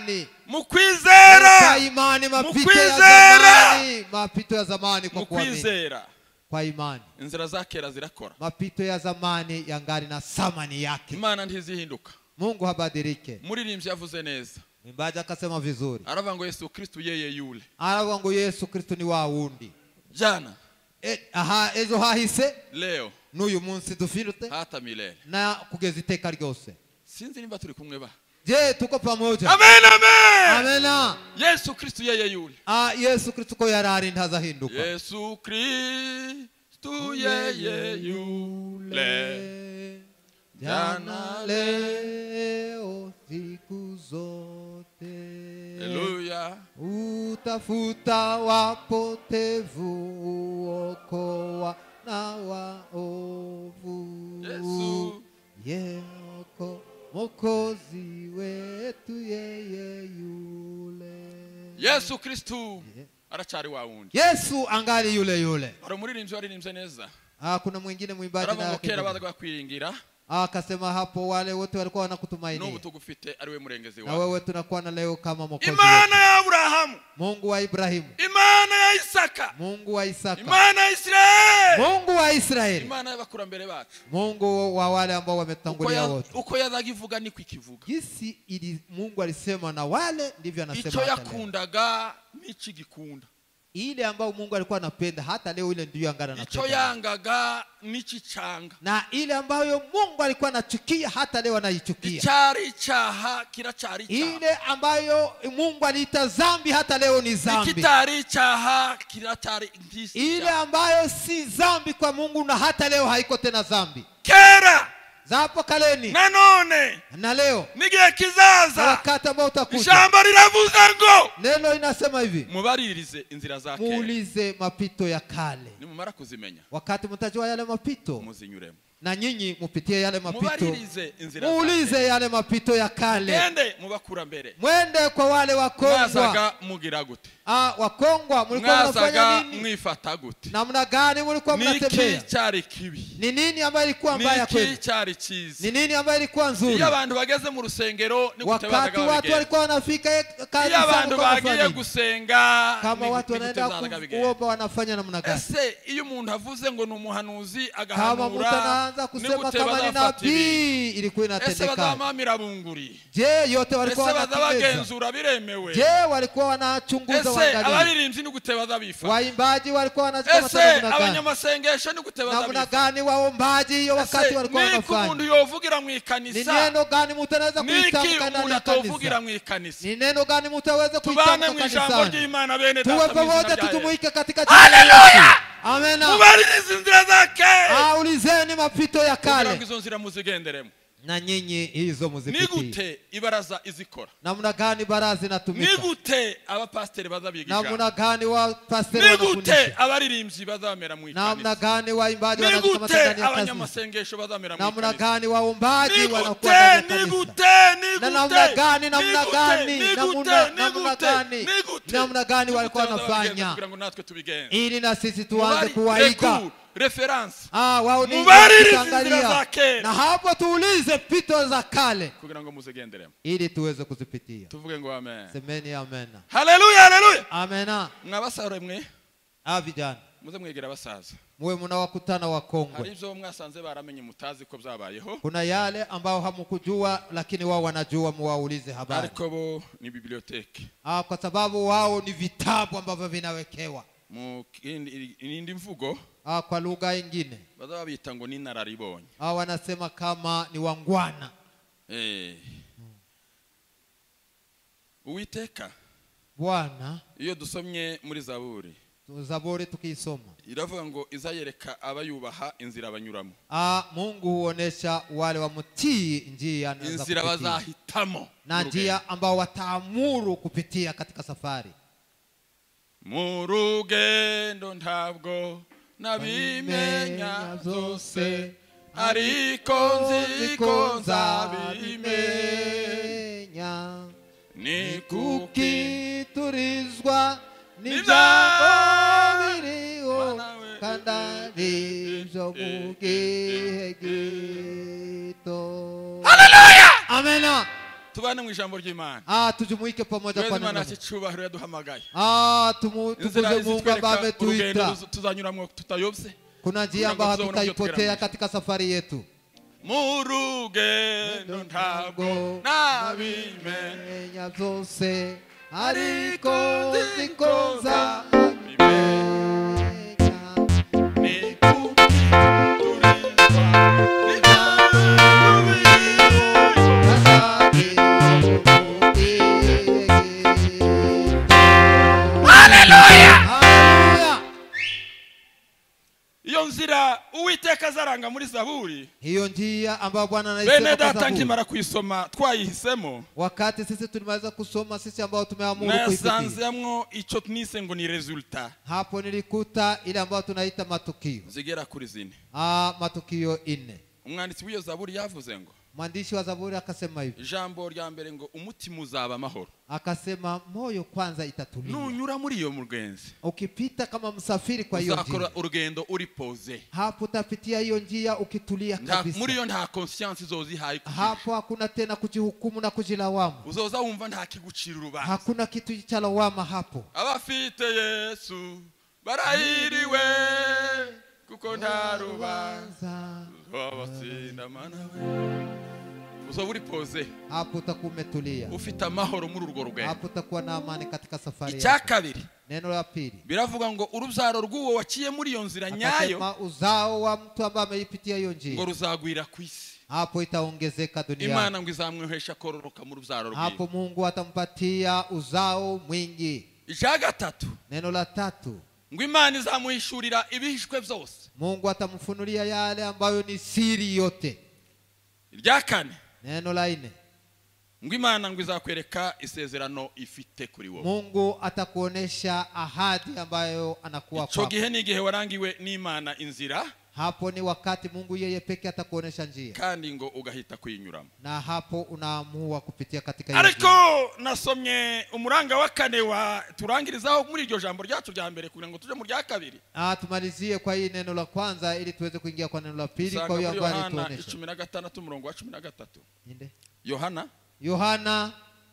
mukwizera kwa imani mapito ya zamani mapito ya zamani kwa kuamini kwa imani inzira za kera zirakora mapito ya zamani yangali na samani yake Imana ntizihinduka Mungu habadilike muririmbyi yavuze neza Mwimbaji akasema vizuri aravuga ngo Yesu Kristo yeye yule aravuga ngo Yesu Kristo ni wa wundi jana e, aha ezo hahise leo n'uyu munsi dufirute hata milele na kugeza iteka ryose sinzi nimba turi kumwe ba je tuko pamoja amen amen amena Yesu Kristo yeye yule ah Yesu Kristo ko yarari ntazahinduka Yesu Kristo yeye yule jana leo siku zote haleluya utafuta wapotevu uokoa na waovu Yesu yeko Mokozi wetu yeye yule Yesu Kristo arachari wa wundi Yesu angali yule yule Aro muririmbyi waririmbye neza Ah kuna mwingine mwimbaji na kera bazaga kwiringira akasema hapo wale wote walikuwa wanakutumainia n'ubu tugufite ari we murengezi wawe na wewe tunakuwa na leo kama Mwokozi Imana ya Abrahamu Mungu wa Ibrahimu Imana ya Isaka Mungu wa Isaka Imana ya Israeli Mungu wa Israeli Imana y'abakurambere bacu Mungu wa wale ambao wametangulia wote uko yazagivuga niko ikivuga Gisi ili Mungu alisema na wale ndivyo anasema icyo yakundaga n'iki gikunda ile ambayo Mungu alikuwa anapenda hata leo ile ndiyo angana icyo anapenda. yangaga n'ikicanga. Na ile ambayo Mungu alikuwa anachukia hata leo anaichukia. Icyari icyaha kiracyari icyaha. Ile ambayo Mungu aliita dhambi hata leo ni dhambi. Ikitari icyaha kiracyari ngisi. Ile ambayo si dhambi kwa Mungu na hata leo haiko tena dhambi. Kera Zapo kaleni nanone na leo nigiye kizaza wakati ambao utakuja. Ijambo liravuze ngo Neno inasema hivi, mubaririze inzira za kera. muulize mapito ya kale. Nimumara kuzimenya Wakati mtajua yale mapito, muzinyuremo. na nyinyi mupitie yale mapito. Mubaririze inzira za Muulize yale mapito ya kale. Gende mubakura mbere. Mwende kwa wale wakongwa. Mwazaga mugira gute? Ah, wakongwa mlikuwa mnafanya nini? Mwifata gute? Namna gani mlikuwa mnatembea? Niki cyari kibi? Ni nini ambayo ilikuwa mbaya kwenu? Niki cyari cyiza? Ni nini ambayo ilikuwa nzuri? Iyo abantu bageze mu rusengero ni gutebadaga. Wakati watu walikuwa wanafika kanisani, iyo abantu bagiye gusenga, kama watu wanaenda kuomba wanafanya namna gani? Ese iyo umuntu avuze ngo ni umuhanuzi agahanura, kama mtu anaanza kusema kama ni nabii, ilikuwa inatendeka. Ese badamamira bunguri? Je, yote walikuwa wanagenzura biremewe? Je, walikuwa wanachunguza wangalia? Ese abaririmbyi ni gutebada bifa? Waimbaji walikuwa wanachukua namna gani? Ese abanyamasengesho ni gutebada bifa? Namna gani waombaji hiyo wakati walikuwa wanafanya? Ni umuntu yovugira mu ikanisa? Ni neno gani mtu anaweza kuitamka ndani ya kanisa? Ni neno gani mtu aweze kuitamka kanisani? Tuwe pamoja tujumuike katika jina la Yesu. Amen. Mubaririze inzira zake. Aulizeni mapito ya kale. Kugira ngo nzira muzigenderemo. Na nyinyi hizo muzipitie. Nigute ibaraza izikora? Namna gani baraza inatumika? Nigute abapasteri bazabigisha? Namna gani wa pasteri wanafundisha? Nigute abaririmbyi bazamera mu ikanisa? Namna gani waimbaji wanasimama ndani ya kanisa? Abanyamasengesho bazamera mu ikanisa? Namna gani waombaji wanakuwa ndani ya kanisa? Nigute, nigute, namna gani, namna gani, namna namna gani, namna gani walikuwa wanafanya? Kugira ngo natwe tubigenze. Ili na sisi tuanze kuwaiga. Reference. Ah, wao ni kuangalia. Na hapo tuulize pito za kale. Kugira ngo muzigenderemo. Ili tuweze kuzipitia. Tuvuge ngo amen. Semeni amen. Haleluya, haleluya. Amen. Mwabasare mwe? Ah, vijana. Muze mwegera abasaza. Mwe mnawakutana wakongwe. Hari ibyo mwasanze baramenye mutazi ko byabayeho. Kuna yale ambao hamkujua lakini wao wanajua, muwaulize habari. Ariko bo ni biblioteki. Ah, kwa sababu wao ni vitabu ambavyo vinawekewa. Mu indi mvugo. Ah, kwa lugha nyingine bazaba bita ngo ni nararibonye. Ah, wanasema kama ni wangwana. Eh. Hmm. Uwiteka Bwana, iyo dusomye muri Zaburi. Zaburi tukisoma iravuga ngo izayereka abayubaha inzira banyuramo. Ah, Mungu huonesha wale wamutii njia na inzira bazahitamo. Na njia ambao wataamuru kupitia katika safari. Mu rugendo ntabwo nabimenya zose ariko nziko nzabimenya ni kuki turizwa nibyago biriho kandari byo mu gihe gito. Haleluya, amen. Tubane mu ijambo ry'Imana. Ah, tujumuike pamoja kwa neno. Imana cyubahiro yaduhamagaye. Ah, tukuze Mungu ambaye ametuita. Tuzanyuramo tutayobse. Kuna njia ambayo tutaipotea katika safari yetu. Mu rugendo ntabwo nabimenya zose ariko nziko nzabimenya ni kuki iyo nzira Uwiteka azaranga muri Zaburi. Hiyo njia ambayo Bwana anaisema kwa Zaburi. Bene data nkimara kuisoma twayihisemo. Wakati sisi tulimaliza kusoma, sisi ambao tumeamuru kuipitia. Nasanzemwo ico tunise ngo ni resulta. Hapo nilikuta ile ambayo tunaita matukio. Zigera kuri zine. Ah, matukio ine. Umwanditsi w'iyo Zaburi yavuze ngo. Mwandishi wa Zaburi akasema hivi. Jambo rya mbere ngo umutima uzaba amahoro. Akasema moyo kwanza itatulia. Nunyura muri iyo mugenzi. Ukipita kama msafiri kwa hiyo njia. Uzakora urugendo uri pose. Hapo utapitia hiyo njia ukitulia kabisa. Muri iyo nta conscience zozi hayi. Hapo hakuna tena kujihukumu na kujilawamu. Uzoza wumva nta kigucira urubanza. Hakuna kitu cha lawama hapo. Abafite Yesu barahiriwe kuko nta rubanza. Wabasinda manawe. uzoba uri poze, hapo utakuwa umetulia, ufite amahoro muri urwo rugendo. hapo utakuwa na amani katika safari yako. Icya kabiri, neno la pili, biravuga ngo urubyaro rw'uwo waciye muri iyo nzira nyayo, akasema uzao wa mtu ambaye ameipitia hiyo njia, ngo ruzagwira ku isi, hapo itaongezeka duniani. Imana ngo izamwihesha kororoka mu rubyaro rwiwe, hapo Mungu atampatia uzao mwingi. Icya gatatu, neno la tatu, ngo Imana izamuhishurira ibihishwe byose, Mungu atamfunulia yale ambayo ni siri yote. Irya kane, neno la nne, ngo Imana ngo izakwereka isezerano ifite kuri wowe, Mungu atakuonesha ahadi ambayo anakuwa kwako. Ico gihe ni gihe warangiwe n'Imana inzira, hapo ni wakati Mungu yeye pekee atakuonesha njia, kandi ngo ugahita kuyinyuramo, na hapo unaamua kupitia katika hiyo. Ariko nasomye umuranga wa kane wa turangirizaho muri iryo jambo ryacu rya mbere kugira ngo tuje mu rya kabiri. Ah, tumalizie kwa hii neno la kwanza ili tuweze kuingia kwa neno la pili. Kwa hiyo habari tuonesha Yohana cumi na gatandatu umurongo wa cumi na gatatu. Inde Yohana Yohana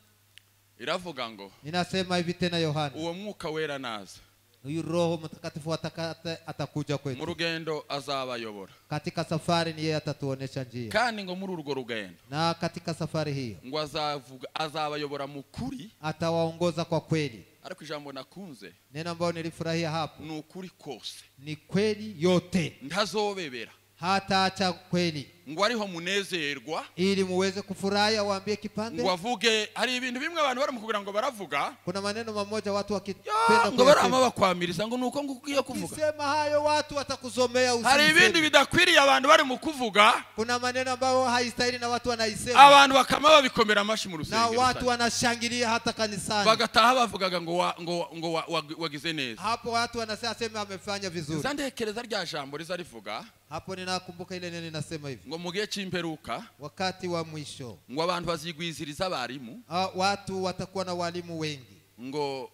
iravuga ngo, inasema hivi tena Yohana, uwo mwuka wera naza, huyu Roho Mtakatifu atakuja kwetu, mu rugendo azabayobora, katika safari ni yeye atatuonesha njia, kandi ngo muri urwo rugendo, na katika safari hiyo ngo azavuga azabayobora mu kuri, atawaongoza kwa kweli. Ariko ijambo nakunze, neno ambalo nilifurahia hapo, ni ukuri kose, ni kweli yote, ntazobebera, hata acha kweli, ngo ariho munezerwa, ili muweze kufurahi. Waambie kipande, ngo avuge. Hari ibintu bimwe abantu bari mukugira ngo baravuga, kuna maneno mamoja watu wakipenda ngo barama bakwamiriza ngo nuko ngukiye kuvuga, kisema hayo watu watakuzomea usiku. Hari ibindi bidakwiriye abantu bari mu kuvuga, kuna maneno ambayo haistahili na watu wanaisema, abantu bakama babikomera amashi mu rusengero, na watu wanashangilia hata kanisani, bagataha bavugaga ngo wa, ngo ngo wa, wa, wagize neza. Hapo watu wanasema sema amefanya vizuri. Zandekereza rya jambo rizarivuga, hapo ninakumbuka ile neno linasema hivi, ngo mugiye cy'imperuka, wakati wa mwisho, ngo abantu bazigwiziriza abarimu, watu watakuwa na walimu wengi, ngo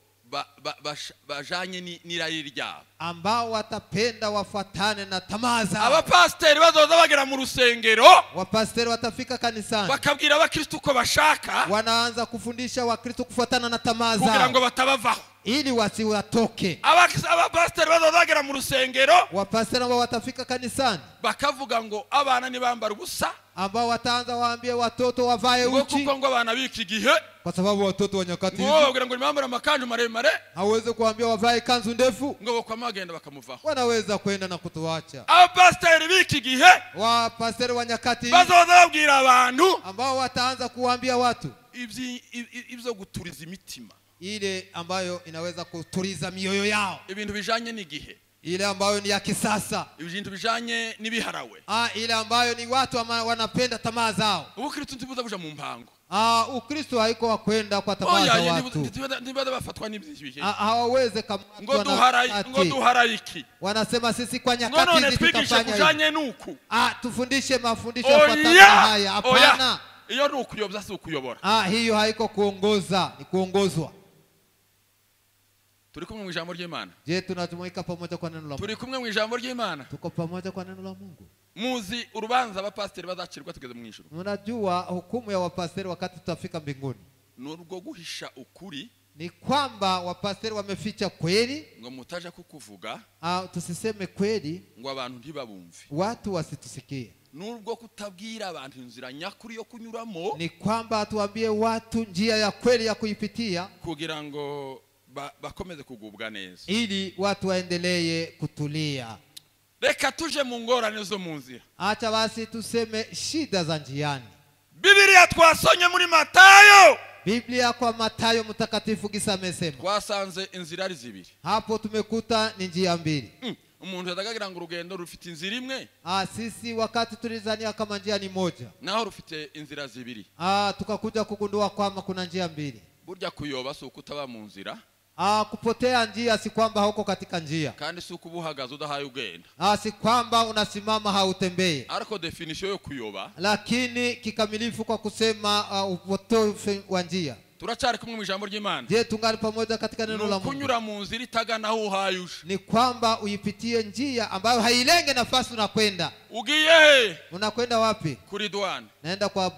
bajanye ba, ba, n'irari ryabo, ambao watapenda wafuatane na tamaa zao. Abapasteri bazoza bagera mu rusengero, wapasteri watafika kanisani, bakabwira abakristo uko bashaka, wanaanza kufundisha wakristo kufuatana na tamaa zao, kugira ngo batabavaho, ili wasiwatoke. Abapasteri bazoza bagera mu rusengero, wapasteri ambao watafika kanisani, bakavuga ngo abana ni bambara ubusa, ambao wataanza waambie watoto wavae uchi, kuko ngo abana biki gihe, kwa sababu watoto wa nyakati hizi, ngo bagira ngo nimambara makanju maremare, hawezi kuambia wavae kanzu ndefu, ngo kwa magenda bakamuvaho, wanaweza kwenda na kutuacha. Abapasteri biki gihe, wapasteri wa nyakati hizi, bazoza babwira abantu, ambao wataanza kuambia watu ibyi ibyo guturiza imitima, ile ambayo inaweza kutuliza mioyo yao, ibintu bijanye n'igihe, ile ambayo ni ya kisasa, ibintu bijanye n'ibiharawe, ah, ile ambayo ni watu wanapenda tamaa zao. Ubukristo ntibuza kuja mu mpango, ah, Ukristo haiko wa kwenda kwa tamaa za watu, ntibada bafatwa n'ibyibihe, hawaweze kama ngo duhara ngo duharayiki, wanasema sisi kwa nyakati hizi tutafanya kujanye nuku, ah, tufundishe mafundisho yafuatayo haya. Hapana, iyo nukuyobya si ukuyobora, ah, hiyo haiko kuongoza, ni kuongozwa. Turi kumwe mu ijambo ry'Imana. Je, tunajumuika pamoja kwa neno la Mungu? Turi kumwe mu ijambo ry'Imana. Tuko pamoja kwa neno la Mungu. Muzi urubanza abapasteri bazacirwa tugeze mu ijuru. Mnajua hukumu ya wapasteri wakati tutafika mbinguni, n'urwo guhisha ukuri, ni kwamba wapasteri wameficha kweli, ngo mutaje kukuvuga, ah, tusiseme kweli ngo abantu ntibabumve, watu wasitusikie. N'urwo kutabwira abantu inzira nyakuri yo kunyuramo, ni kwamba tuambie watu njia ya kweli ya kuipitia, kugira ngo bakomeze kugubwa neza, ili watu waendelee kutulia. Reka tuje mu ngorane zo mu nzira. Acha basi tuseme shida za njiani. Biblia twasonye muri Matayo, Biblia kwa Matayo mtakatifu gisa amesema, twasanze inzira ari zibiri. Hapo tumekuta ni njia mbili. Mm. Umuntu yadagagira ngo urugendo rufite inzira imwe, ah, sisi wakati tulizania kama njia ni moja, naho rufite inzira zibiri. ah, tukakuja kugundua kwamba kuna njia mbili. Burya kuyoba si ukutaba mu nzira, ah, kupotea njia si kwamba hauko katika njia, kandi si ukubuhagaze udahaye ugenda, ah, si kwamba unasimama hautembei. Ariko definition yo kuyoba, lakini kikamilifu kwa kusema uh, upotofu wa njia. Turacari kumwe mu ijambo ry'Imana. Je, tungali pamoja katika neno la Mungu? Kunyura mu nzira itagana aho uhayusha, ni kwamba uipitie njia ambayo hailenge nafasi unakwenda. Ugiye he? Unakwenda wapi? Kuri douane. Naenda kwa boda.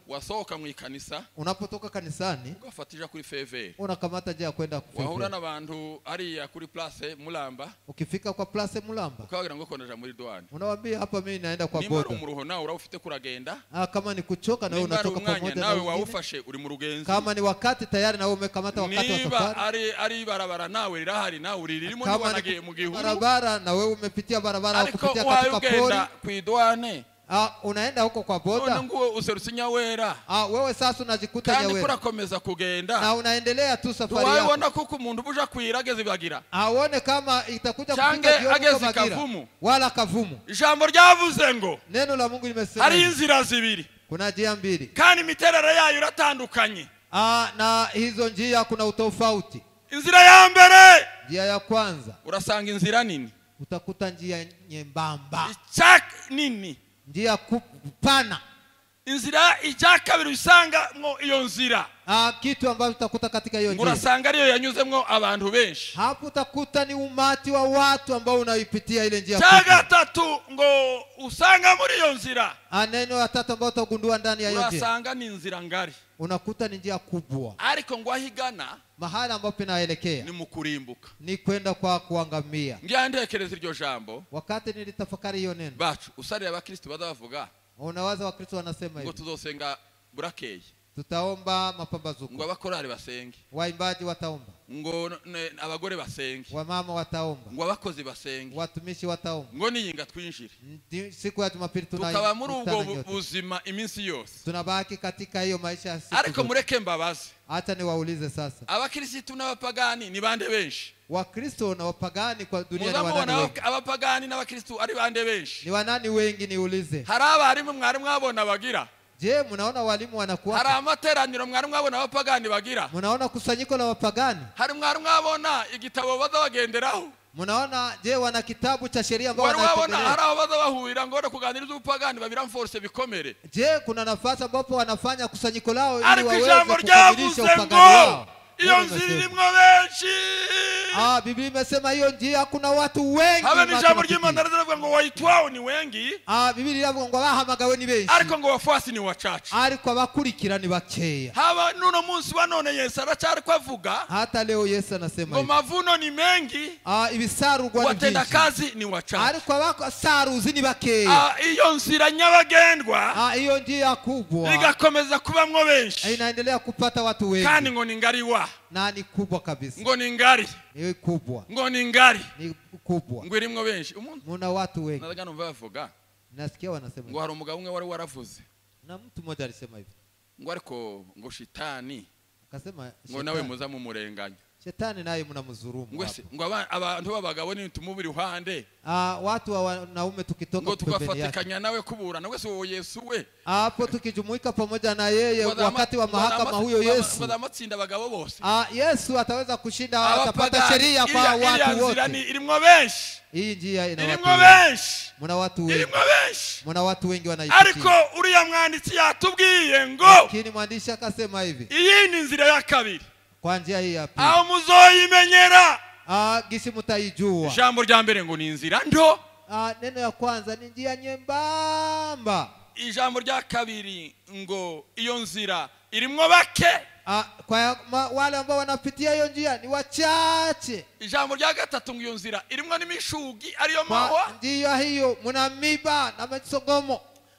wasohoka mu ikanisa, unapotoka kanisani ugafatija kuri feveri, unakamata njia kwenda kufeveri, wahura n'abantu hariya kuri place Mulamba, ukifika kwa place Mulamba ukawagira ngo konaja muri douane, unawaambia hapa mimi naenda kwa boda. Nimba umuruho nawe urafite kuragenda, ah kama ni kuchoka na wewe unatoka pamoja nawe waufashe uri mu rugenzi, kama ni wakati tayari na wewe umekamata wakati wa safari, niba ari ari barabara nawe rirahari nawe uririmo niwanage mu gihuru, barabara na wewe umepitia barabara kupitia katika pori ku douane, ah unaenda huko kwa boda, ngo userutse Nyawera, ah wewe sasa unajikuta Nyawera kandi kurakomeza kugenda na unaendelea tu safari yako, waibona kuko umuntu buja kwirageze bagira, aone kama itakuja kufika jioni kwa Kavumu wala Kavumu. Ijambo ryavuze ngo neno la Mungu limesema hari inzira zibiri, kuna njia mbili kandi imiterere yayo iratandukanye, ah na hizo njia kuna utofauti. Inzira ya mbere, njia ya kwanza urasanga inzira nini, utakuta njia nyembamba, ichak nini, njia kupana. Inzira ijya kabiri usanga mwo iyo nzira, ah kitu ambacho utakuta katika hiyo njia, urasanga ariyo yanyuzemwo abantu benshi, hapo utakuta ni umati wa watu ambao unaipitia ile njia. Chaga tatu ngo usanga muri iyo nzira, neno ya tatu ambao utagundua ndani ya hiyo njia, urasanga ni inzira ngari, unakuta ni njia kubwa, ariko ngo ahigana mahali ambapo inaelekea ni mukurimbuka, ni kwenda kwa kuangamia. Ngiandekereza iryo jambo, wakati nilitafakari hiyo neno bacu usari abakristo badavuga, unawaza wakristo wanasema hivi, ngo tuzosenga burakeye, tutaomba mapambazuko, ngo abakorari basenge, waimbaji wataomba, ngo abagore basenge, wamama wataomba, ngo abakozi basenge, watumishi wataomba, ngo niyinga twinjire. Siku ya Jumapili tunayo, tukaba muri ubwo buzima iminsi yose, tunabaki katika hiyo maisha ya siku. Ariko mureke mbabazi, acha niwaulize sasa, abakristo n'abapagani ni bande benshi? Wakristo na wapagani kwa dunia ni wanani wengi? Abapagani n'abakristo ari bande benshi? Ni wanani wengi niulize? Hari abarimu mwari mwabona bagira? Je, mnaona walimu wanakuwa? Hari amateraniro mwari mwabona abapagani bagira? Mnaona kusanyiko la wapagani? Hari mwari mwabona igitabo baza bagenderaho? Mnaona je wana kitabu cha sheria ambao wanapokelea? Hari abaza bahurira ngo kuganiriza ubupagani babira force bikomere. Je, kuna nafasi ambapo wanafanya kusanyiko lao ili waweze kukamilisha upagani wao? Iyo nzira irimwo benshi. Ah, Biblia imesema hiyo njia kuna watu wengi. Habe ni jambo ry'Imana riravuga ngo waitwao ni wengi. Ah, Biblia iravuga ngo bahamagawe ni benshi, ariko ngo wafuasi ni wachache, ariko abakurikira ni bakeya. Haba nuno munsi wa none Yesu aracyari kwavuga, hata leo Yesu anasema ngo mavuno ni mengi, ah ibisarurwa ni byinshi, watenda kazi ni wachache, ariko abasaruzi ni bakeya. Ah, iyo nzira nyabagendwa, ah iyo njia kubwa igakomeza kubamwo benshi, inaendelea kupata watu wengi, kandi ngo ni ngari wa na ni kubwa kabisa, ngo ni ngari, ni kubwa, ngo ni ngari, ni kubwa, ngo irimwo benshi. Umuntu muna watu wengi, nadaga numva bavuga, nasikia wanasema ngo hari umugabo umwe wari waravuze, na mtu mmoja alisema hivi, ngo ariko ngo shitani, akasema ngo nawe muza mu murenganya, shetani naye mnamzurumu ngwese, ngo abantu babagabo ni tumubiri uhande, ah watu wa wanaume tukitoka ngo tukafatikanya nawe kuburana, ngwese wo Yesu we, hapo tukijumuika pamoja na yeye wakati wa mahakama, huyo Yesu badamatsinda abagabo bose. ah Yesu ataweza kushinda, atapata sheria kwa watu wote. Ni irimwo benshi, hii njia ina watu irimwo benshi, muna watu wengi, irimwo benshi, muna watu wengi wanaipitia. Ariko uriya mwanditsi yatubwiye ngo, lakini mwandishi akasema hivi, iyi ni nzira ya kabiri, kwa njia hii ya pili aho muzoyimenyera, ah gisi mutaijua. Jambo rya mbere ngo ni inzira ndo, ah neno ya kwanza ni njia nyembamba, ijambo rya kabiri ngo iyo nzira irimwo bake, ah kwa ma, wale ambao wanapitia hiyo njia ni wachache. Ijambo rya gatatu ngo iyo nzira irimwo n'imishugi ariyo mahwa, njia hiyo muna miba na masogomo,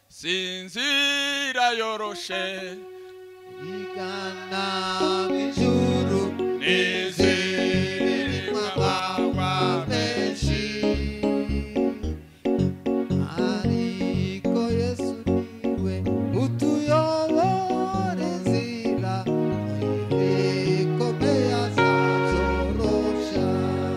sinzira yoroshe igana mijuru niziri mwawa meshi, ariko Yesu niwe utuyobore nzira ikomea zorosha.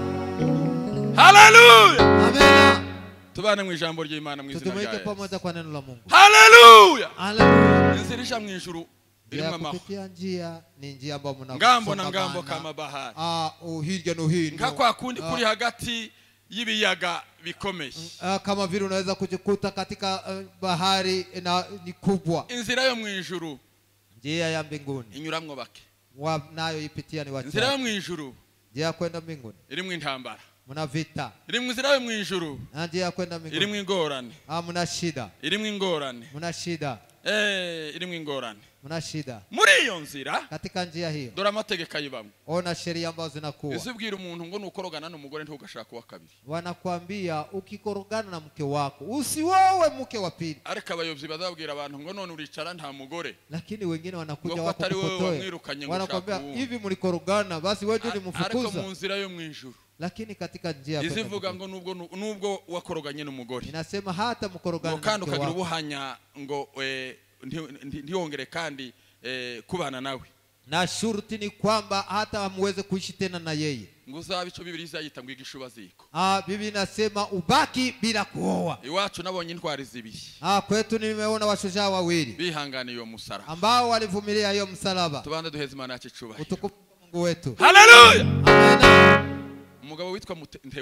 Haleluya, amen. Tubane mu ijambo ry'Imana mu izina rya Yesu, pamoja kwa neno la Mungu. Haleluya, haleluya. Inzirisha mu ijuru irimwo amahwa, njia ni njia ambayo mna ngambo na ngambo kama bahari, ah uhirya no hino, nka kwa kundi kuri hagati y'ibiyaga bikomeye, ah kama vile unaweza kujikuta katika uh, bahari na ni kubwa. Inzira yo mu ijuru, njia ya mbinguni inyuramwo bake, wa nayo ipitia ni wachache. Inzira yo mu ijuru, njia kwenda mbinguni irimwo intambara, muna vita. Irimwo inzira yo mu ijuru, njia kwenda mbinguni irimwo ingorane, ah muna shida, irimwo ingorane, muna shida. eh irimo ingorane, mna shida muri iyo nzira katika njia hiyo. Dora amategeko ayibamo. Ona sheria ambazo zinakuwa. Isibwira umuntu ngo nukorogana n'umugore ntugashaka wa kabiri. Wanakuambia ukikorogana na mke wako usiwowe mke wa pili. Ariko abayobyi bazabwira abantu ngo none uricara nta mugore. Lakini wengine wanakuja wako kupotoa. Wanakuambia hivi mlikorogana basi wewe ndio mfukuza. Ariko mu nzira yo mwijuru. Lakini katika njia kwenda izivuga ngo nubwo nubwo wakoroganye n'umugore. Inasema hata mkorogana na kandi ukagira ubuhanya ngo ntiyongere kandi kubana nawe. Na shurti ni kwamba hata hamweze kuishi tena na yeye. Nguza bico Biblia izayita ngo igishuba ziko. Ah, Biblia inasema ubaki bila kuoa. Iwacu nabonye intwari zibiri. Ah, kwetu nimeona washujaa wawili. Bihangane iyo musaraba. Ambao walivumilia hiyo msalaba. Tubande duheze Imana yacu cyubahiro. Utukufu Mungu wetu. Haleluya. Amen. Umugabo witwa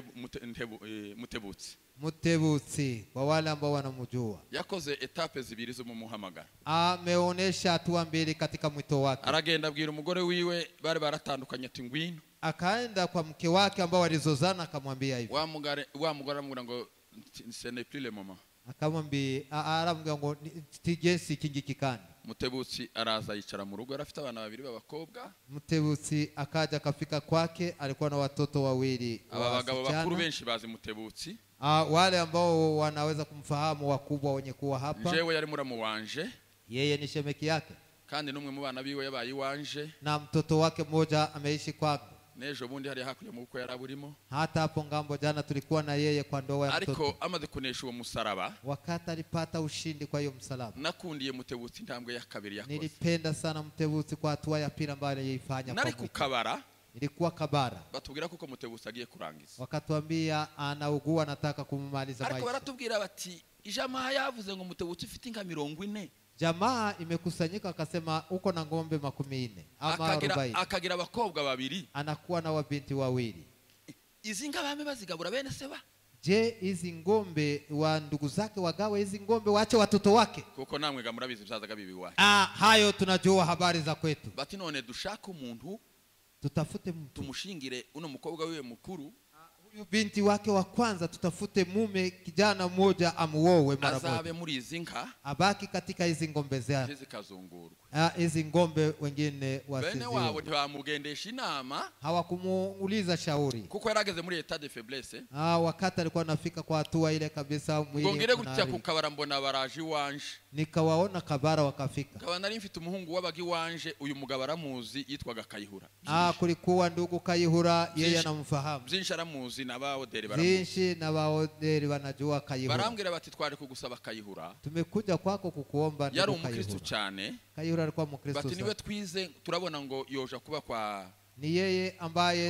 Mutebutsi. Mutebutsi kwa wale ambao wanamjua. Yakoze etape zibiri zo mu muhamagara. Ameonesha hatua mbili katika mwito wake. Aragenda abwira umugore wiwe bari baratandukanye ati ngwino. Akaenda kwa mke wake ambao walizozana akamwambia hivi. Wa mugare wa mugore amubwira ngo ce n'est plus le moment. Akamwambia aramubwira ngo tigesi kingi kikani. Mutebutsi araza yicara mu rugo arafite abana babiri b'abakobwa. Mutebutsi akaja kafika kwake alikuwa na watoto wawili. Aba bagabo bakuru benshi bazi Mutebutsi. Ah, wale ambao wanaweza kumfahamu wakubwa wenye kuwa hapa. Jewe yari muramu wanje. Yeye ni shemeki yake. Kandi numwe mu bana biwe yabaye wanje. Na mtoto wake mmoja ameishi kwake. Nejo bundi hari hakuye mu uko yaraburimo. Hata hapo ngambo jana tulikuwa na yeye kwa ndoa ya mtoto. Ariko amaze kunesha uwo musaraba. Wakati alipata ushindi kwa hiyo msalaba. Nakundiye Mutebutsi ntambwe ya kabiri yakoze. Nilipenda sana Mutebutsi kwa hatua ya pili ambayo yifanya kwa. Nari kukabara. Ilikuwa kabara. Batubwira kuko Mutebutsi agiye kurangiza. Wakatuambia anaugua anataka kumaliza maisha. Ariko baratubwira bati ijama yavuze ngo Mutebutsi ufite inka mirongo ine. Jamaa imekusanyika akasema uko na ngombe makumi nne ama arobaini. Akagira abakobwa babiri. Anakuwa na wabinti wawili. Izi nka bame bazigabura bene seba. Je, hizi ngombe wa ndugu zake wagawe hizi ngombe waache watoto wake? Kuko namwe ga murabizi byazaga bibi wacu. Ah, hayo tunajua habari za kwetu. Bati none dushaka umuntu tutafute mtu tumushingire uno mukobwa wiwe mukuru. Huyu binti wake wa kwanza tutafute mume kijana mmoja amuowe mara moja. Azabe muri izi nka. Abaki katika hizi ngombe zake. Hizi kazungurwa. Ah, hizi ngombe wengine wasiziwe. Bene wabo ntibamugendesha inama. Hawakumuuliza shauri. Kuko yarageze muri etat de faiblesse. Ah, wakati alikuwa anafika kwa hatua ile kabisa mwili. Ngongere gutya kukabara mbona baraji wanje. Nikawaona kabara wakafika. Kaba nari mfite umuhungu wabagi wanje uyu mugabo aramuzi yitwaga Kayihura. Ah, kulikuwa ndugu Kayihura yeye anamfahamu. Byinshi aramuzi nabaoderi baramuzi. Byinshi nabaoderi banajua Kayihura. Barambwira bati twari kugusaba Kayihura. Tumekuja kwako kukuomba ndugu Kayihura. Yari umukristo cyane. Kayihura alikuwa mkristo. Bati niwe twize turabona ngo yoja kuba kwa ni yeye ambaye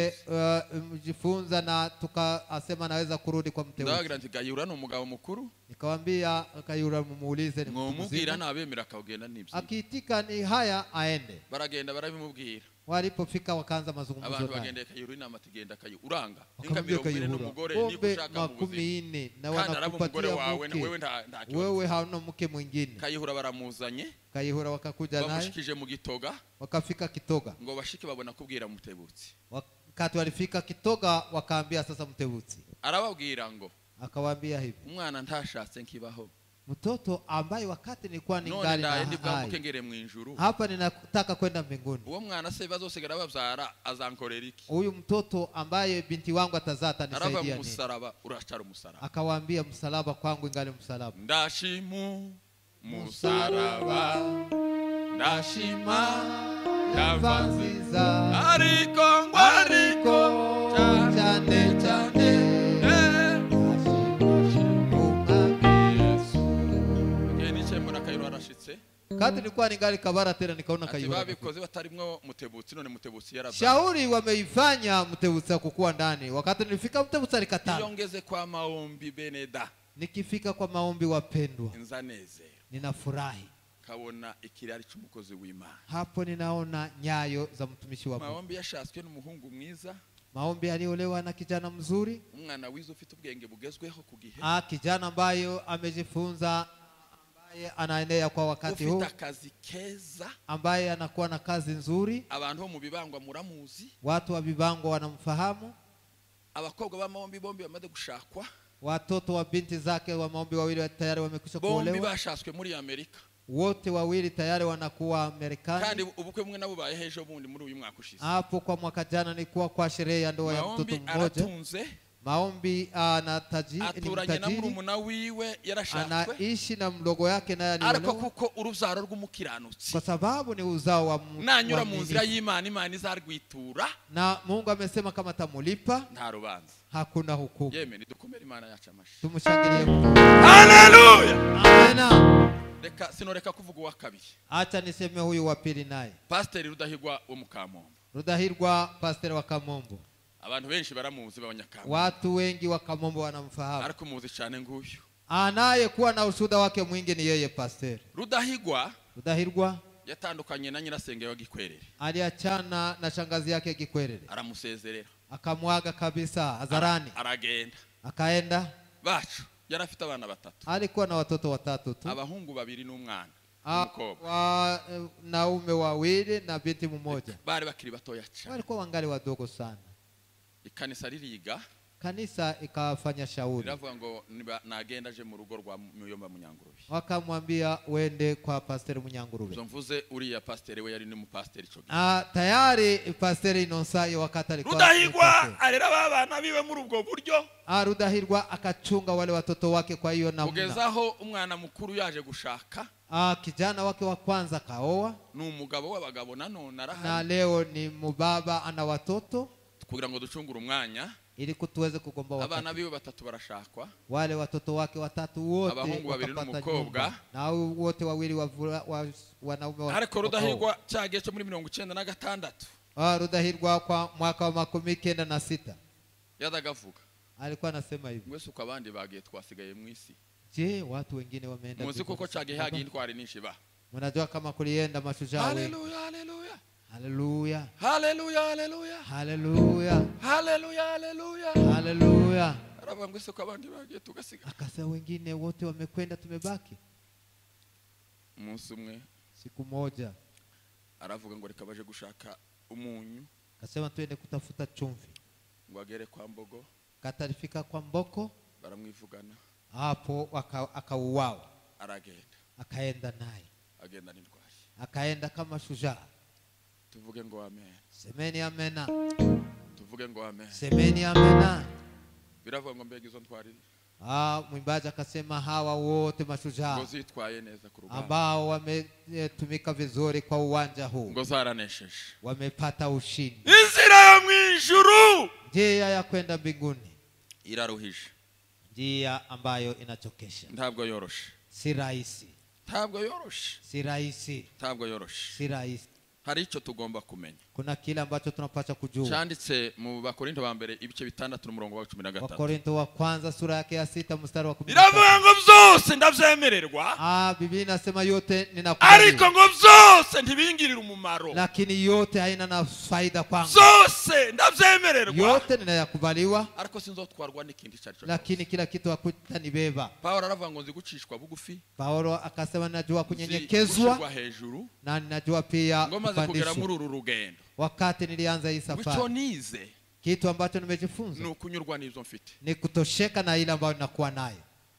tumejifunza uh, na tukasema naweza kurudi kwa Mutebutsi. Ndagira nti Kayihura no mugabo mukuru. Nikamwambia Kayihura mumuulize ni mumubwira nabemera kagenda nibyo. Akitika ni haya aende. Baragenda barabimubwira. Walipofika wakaanza mazungumzo naye. Abantu bagenda Kayihura inama tigenda Kayihura uranga. Inka mirongo ine n'umugore ni kushaka mu buzima. Na wanakupatia wewe nta wewe hauna mke mwingine. Kayihura baramuzanye. Kayihura wakakuja naye. Bamushikije mu Gitoga. Wakafika Kitoga. Ngo bashike babona kubwira Mutebutsi. Wakati walifika Kitoga wakaambia sasa Mutebutsi. Arababwira ngo akawaambia hivi. Umwana ntashatse nkibaho. Mtoto ambaye wakati nilikuwa ningali na hai. Hapa ninataka kwenda mbinguni. Uwo mwana se bazosigara bavyara azankorera iki? Huyu mtoto ambaye binti wangu atazaa atanisaidia nini? Araba musaraba urachara musaraba. Akawaambia msalaba kwangu ingali msalaba. Ndashimu musaraba. Ndashima yavanziza. Ariko ngwariko cyane cyane. Kati nilikuwa ningali kabara tena nikaona Kayihura. Ati babikoze batarimwo Mutebutsi none Mutebutsi yarabya. Shauri wameifanya Mutebutsi kukua ndani. Wakati nilifika Mutebutsi alikataa. Niongeze kwa maombi beneda. Nikifika kwa maombi wapendwa. Nzaneze. Ninafurahi. Kabona ikirari cy'umukozi w'Imana. Hapo ninaona nyayo za mtumishi wa Mungu. Maombi yashaswe n'umuhungu mwiza. Maombi aliolewa na kijana mzuri. Umwana wizo ufite ubwenge bugezweho kugihe. Ah, kijana ambaye amejifunza ambaye anaendelea kwa wakati huu. Ufite kazi keza. Ambaye anakuwa na kazi nzuri. Abantu bo mu bibangwa muramuzi. Watu wa bibangwa wanamfahamu. Abakobwa ba maombi bombi bamaze gushakwa. Watoto wa binti zake wa maombi wawili tayari wamekwisha kuolewa. Bombi bashaswe muri Amerika. wote wawili tayari wanakuwa Marekani. Kandi ubukwe bumwe nabo baye hejo bundi muri uyu mwaka ushize. Hapo kwa mwaka jana nilikuwa kwa sherehe ya ndoa ya mtoto mmoja. Aratunze. Maombi na taji aturanye na murumuna wiwe yarashakwe. Anaishi na mdogo yake naye aliolewa. Ariko kuko urubyaro rw'umukiranutsi. Kwa sababu ni uzao wa Mungu. Nanyura mu nzira y'Imana, Imana izarwitura. Na Mungu amesema kama tamulipa. Nta rubanza. Hakuna hukumu. Yeme ni dukomera Imana yacu amashi. Tumushangilie. Haleluya. Amena. Reka sinoreka kuvuga wa kabiri. Acha niseme huyu wa pili naye. Pastor Rudahigwa wo mu Kamombo. Rudahigwa pastor wa Kamombo. Abantu benshi baramuzi b'abanyakamombo. Watu wengi wa Kamombo wanamfahamu. Ariko muzi cyane nguyu. Anaye kuwa na ushuhuda wake mwingi ni yeye pastor. Rudahigwa. Rudahigwa yatandukanye na nyirasenge wa Gikwerere. Aliachana na shangazi yake Gikwerere. Aramusezerera. Akamwaga kabisa hadharani. Aragenda. Akaenda. Bacu yarafite abana batatu. Alikuwa na watoto watatu tu. Abahungu babiri n'umwana. Wa naume wawili na binti mmoja. Bari bakiri batoya cyane. Walikuwa wangali wadogo sana. Ikanisa ririga. Kanisa ikafanya shauri. Iravuga ngo nagenda je mu rugo rwa Muyomba Munyangurube. Wakamwambia wende kwa pastor Munyangurube. Mvuze uriya pastor we yari ni mu pastor ico. Ah tayari pastor Inosa wakati alikuwa. Rudahigwa alera babana biwe muri ubwo buryo. Ah Rudahigwa akachunga wale watoto wake kwa hiyo namna. Kugezaho umwana mukuru yaje gushaka. Ah kijana wake wa kwanza kaoa. Ni umugabo w'abagabo nanone arahari. Na leo ni mubaba ana watoto. Kugira ngo ducungure umwanya. Ili kutuweze kugomba wakati. Abana biwe batatu barashakwa. Wale watoto wake watatu wote abahungu babiri n'umukobwa. Na wote wawili wanaume wa. Ariko Rudahigwa cyagiye cyo muri mirongo icyenda na gatandatu. Ah Rudahigwa kwa mwaka wa makumi kenda na sita. Yadagavuga. Alikuwa anasema hivi. Mwese uko abandi bagiye twasigaye mu isi. Je, watu wengine wameenda. Muzi kuko cyagiye hagi intwari ninshi ba. Mnajua kama kulienda mashujaa wengi. Haleluya haleluya. Haleluya. Haleluya haleluya. Haleluya. Haleluya haleluya. Haleluya. Araba ngwese ko abandi bagiye tugasiga. Akasema wengine wote wamekwenda tumebaki. Umunsi umwe siku moja aravuga ngo reka baje gushaka umunyu. Akasema twende kutafuta chumvi. Ngo agere kwa Mbogo. Katarifika kwa Mboko. Baramwivugana. Hapo akauawa. Aragenda. Akaenda naye. Agenda n'indwaye. Akaenda kama shujaa. Tuvuge ngo amen. Semeni amena. Tuvuge ngo amen. Semeni amena. Biravuga ngo mbega izo ntwari. Ah mwimbaji akasema hawa wote mashujaa. Ngo zitwaye neza ku rugamba. Ambao wametumika vizuri kwa uwanja huu. Ngo zaranesheje. Wamepata ushindi. Inzira yo mwijuru. Njia ya kwenda mbinguni. Iraruhije. Njia ambayo inachokesha. Ntabwo yoroshe. Si rahisi. Ntabwo yoroshe. Si rahisi. Ntabwo yoroshe. Si rahisi. Hari icyo tugomba kumenya. Kuna kile ambacho tunapaswa kujua. Cyanditse mu Bakorinto ba mbere ibice bitandatu n'umurongo wa cumi na gatatu. Bakorinto wa kwanza sura yake ya sita mstari wa kumi. Iravuga ngo byose ndavyemererwa. Ah Biblia inasema yote ninakubali. Ariko ngo byose ntibingirira umumaro. Lakini yote haina na faida kwangu. Byose ndavyemererwa. Yote ninayakubaliwa. Ariko sinzotwarwa n'ikindi cyaricyo. Lakini kila kitu hakutanibeba. Paulo aravuga ngo nzigucishwa bugufi. Paulo akasema najua kunyenyekezwa. Na ninajua pia kugera muri uru rugendo. Wakati nilianza hii safari. Wicho nize. Kitu ambacho nimejifunza. Ni kunyurwa n'izo mfite. Ni kutosheka na ile ambayo ninakuwa nayo.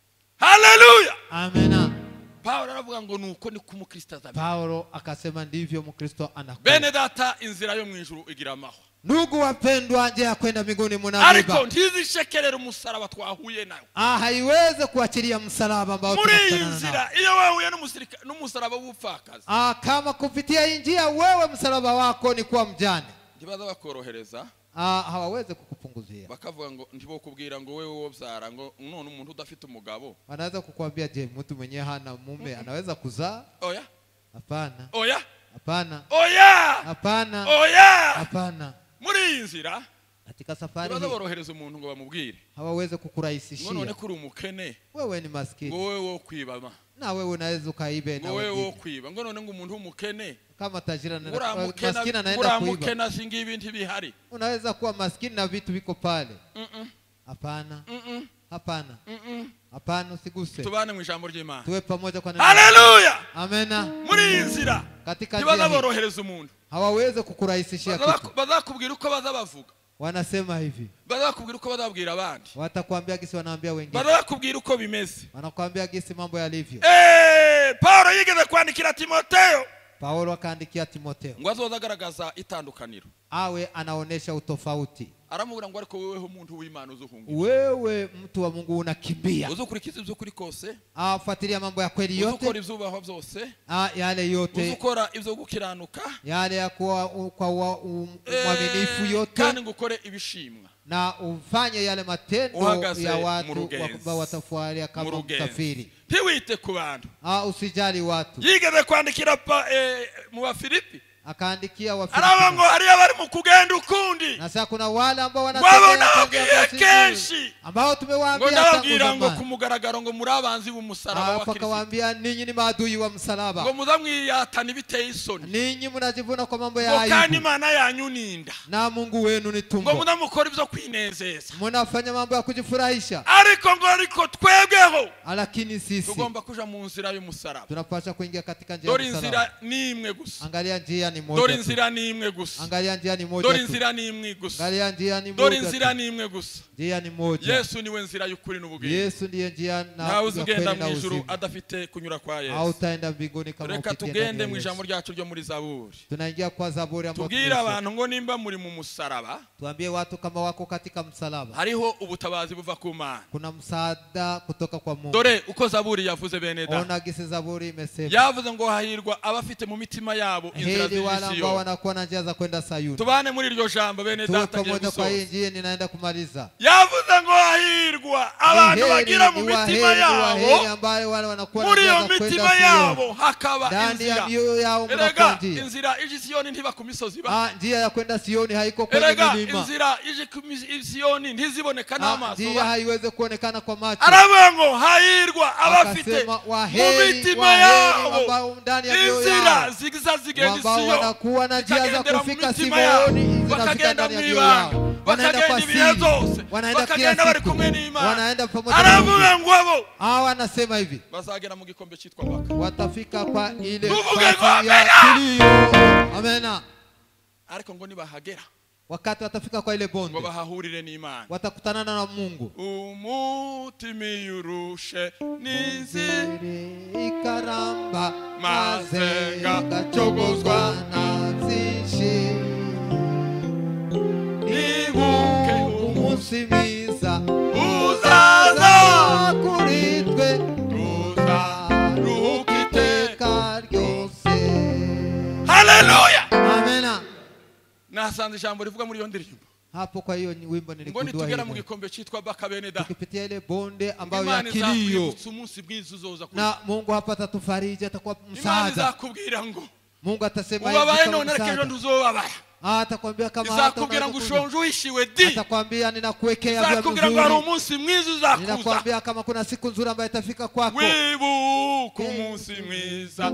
Haleluya. Amena. Paulo aravuga ngo nuko ni kumukristo azabe. Paulo akasema ndivyo mkristo anakuwa. Bene data inzira yo mwijuru igira amahwa. Ndugu wapendwa njia ya kwenda mbinguni mnabeba. Ariko ntizishekerera umusaraba twahuye nayo. Ah haiweze kuachilia msalaba ambao tunakutana nao. Muri inzira iyo wahuye n'umusaraba w'ubupfakazi. Ah kama kupitia njia wewe msalaba wako ni kuwa mjane. Ndibaza bakorohereza. Ah hawaweze kukupunguzia. Bakavuga ngo ndibo kubwira ngo wewe wobyara ngo none umuntu udafite umugabo. Wanaweza kukuambia je mtu mwenye hana mume anaweza kuzaa? Oya. Hapana. Oya. Hapana. Oya. Hapana. Oya. Hapana. Muri inzira katika safari hii borohereza umuntu ngo bamubwire hawaweze kukurahisishia none kuri umukene wewe ni maskini ngo wewe wo kwibama na wewe unaweza ukaibe na wewe wo kwiba ngo none ngo umuntu w'umukene kama tajira na maskini anaenda kuiba uramukena singi ibintu bihari unaweza kuwa maskini na vitu viko pale mhm hapana mhm hapana mhm hapana usiguse tubane mu ijambo ry'Imana tuwe pamoja kwa neno. Haleluya amena muri inzira katika njia borohereza umuntu hawaweze kukurahisishia kitu bazakubwira uko bazabavuga wanasema hivi bazakubwira uko bazabwira abandi watakwambia gisi wanaambia wengine bazakubwira uko bimeze wanakuambia gisi mambo yalivyo eh eh Paulo yigeze kwandikira Timotheo, Paulo akaandikia Timotheo ngo azoza agaragaza itandukaniro, awe anaonesha utofauti. aramubwira ngo ariko wewe umuntu w'Imana uzuhunga, wewe mtu wa Mungu unakimbia, uzukurikiza ibyo kuri kose, afuatilia mambo ya kweli yote, uzukora ibyubaho byose, ah yale yote, uzukora ibyo gukiranuka, yale ya kuwa kwa uaminifu yote, kandi ngukore ibishimwa, na ufanye yale matendo ya watu ambao watafualia kama msafiri. Ntiwite ku bantu, ah usijali watu. Yigeze kwandikira mu Bafilipi, akaandikia Wafilipi, arabango hari abari mu kugenda ukundi, na sasa kuna wale ambao wanatembea kenshi, ambao tumewaambia ngo ndababwira ngo kumugaragaro ngo muri abanzi b'umusaraba wa Kristo, akawaambia ninyi ni maadui wa msalaba, ngo muzamwiyatana biteye isoni, ninyi mnajivuna kwa mambo ya aibu, kandi Imana yanyu ninda, na Mungu wenu ni tumbo, ngo mnamukora ibyo kwinezeza, mnafanya mambo ya kujifurahisha, ariko ngo ariko twebweho, lakini sisi tugomba kuja mu nzira y'umusaraba, tunapaswa kuingia katika njia ya msalaba. Dori nzira ni imwe gusa, angalia njia ni moja, dori nzira ni imwe gusa, angalia njia ni moja, dori nzira ni imwe gusa, angalia njia ni moja, dori nzira ni imwe gusa, njia ni moja. Yesu niwe nzira y'ukuri n'ubugingo, Yesu ndiye njia na ntawe uzugenda mu ijuru adafite kunyura kwa Yesu, au utaenda mbinguni kama upitie. Reka tugende mu ijambo ryacu ryo muri Zaburi, tunaingia kwa Zaburi ambapo tubwira abantu ngo nimba muri mu musaraba, tuambie watu kama wako katika msalaba, hariho ubutabazi buva ku Mana, kuna msaada kutoka kwa Mungu. Dore uko Zaburi yavuze bene da, ona gise Zaburi imesema, yavuze ngo hahirwa abafite mu mitima yabo inzira z'Isiyo, wala ambao wanakuwa na njia za kwenda Sayuni. Tubane muri iryo jambo bene da, pamoja kwa hii njia ninaenda kumaliza. Yavuze ngo hahirwa abantu bagira mu mitima yabo, ambao wale wanakuwa na njia za kwenda Sayuni, hakaba inzira yao mnakuwa njia. Inzira iji Siyoni ntiba ku misozi ba, ah njia ya kwenda Sioni haiko kwenye milima, inzira iji ku Siyoni ntiziboneka n'amaso, njia haiweze kuonekana kwa macho. Arabango hahirwa abafite mu mitima yabo inzira zigiza zigenda Siyo, wanakuwa na njia za kufika Sioni, bakagenda mu ibanga, wanaenda kwa Siyo, wanaenda bari kumwe n'Imana, wanaenda pamoja. Aravuga ngo abo ah wanasema hivi, bazagera mu gikombe cyitwa baka, watafika kwa ile fasi ya kilio. Amena. Ariko ngo nibahagera, wakati watafika kwa ile bonde, ngo bahahurire n'Imana, watakutana na Mungu. Umutima yurushe n'inzira ikaramba, mazenga gacogozwa na byinshi, nibuke umunsi mwiza uzaza kuri twe, tuzaruhuka iteka ryose. Haleluya, amena. Nasanze ijambo rivuga muri iyo ndirimbo hapo, kwa hiyo wimbo nilikundua hiyo, ngo nitugera mu gikombe cyitwa baka bene da, tukipitia ile bonde ambayo ya kilio, umunsi bwiza uzoza kuri, na Mungu hapa atatufariji, atakuwa msaada. Imana izakubwira ngo Mungu atasema hivi, ubabaye none ariko ejo nduzobabara, atakwambia kama hata izakubwira ngo ushonje uhishiwe di, atakwambia ninakuwekea vya mzuri, izakubwira ngo hari umunsi mwiza uzakuza, ninakwambia kama kuna siku nzuri ambayo itafika kwako, wibuka umunsi mwiza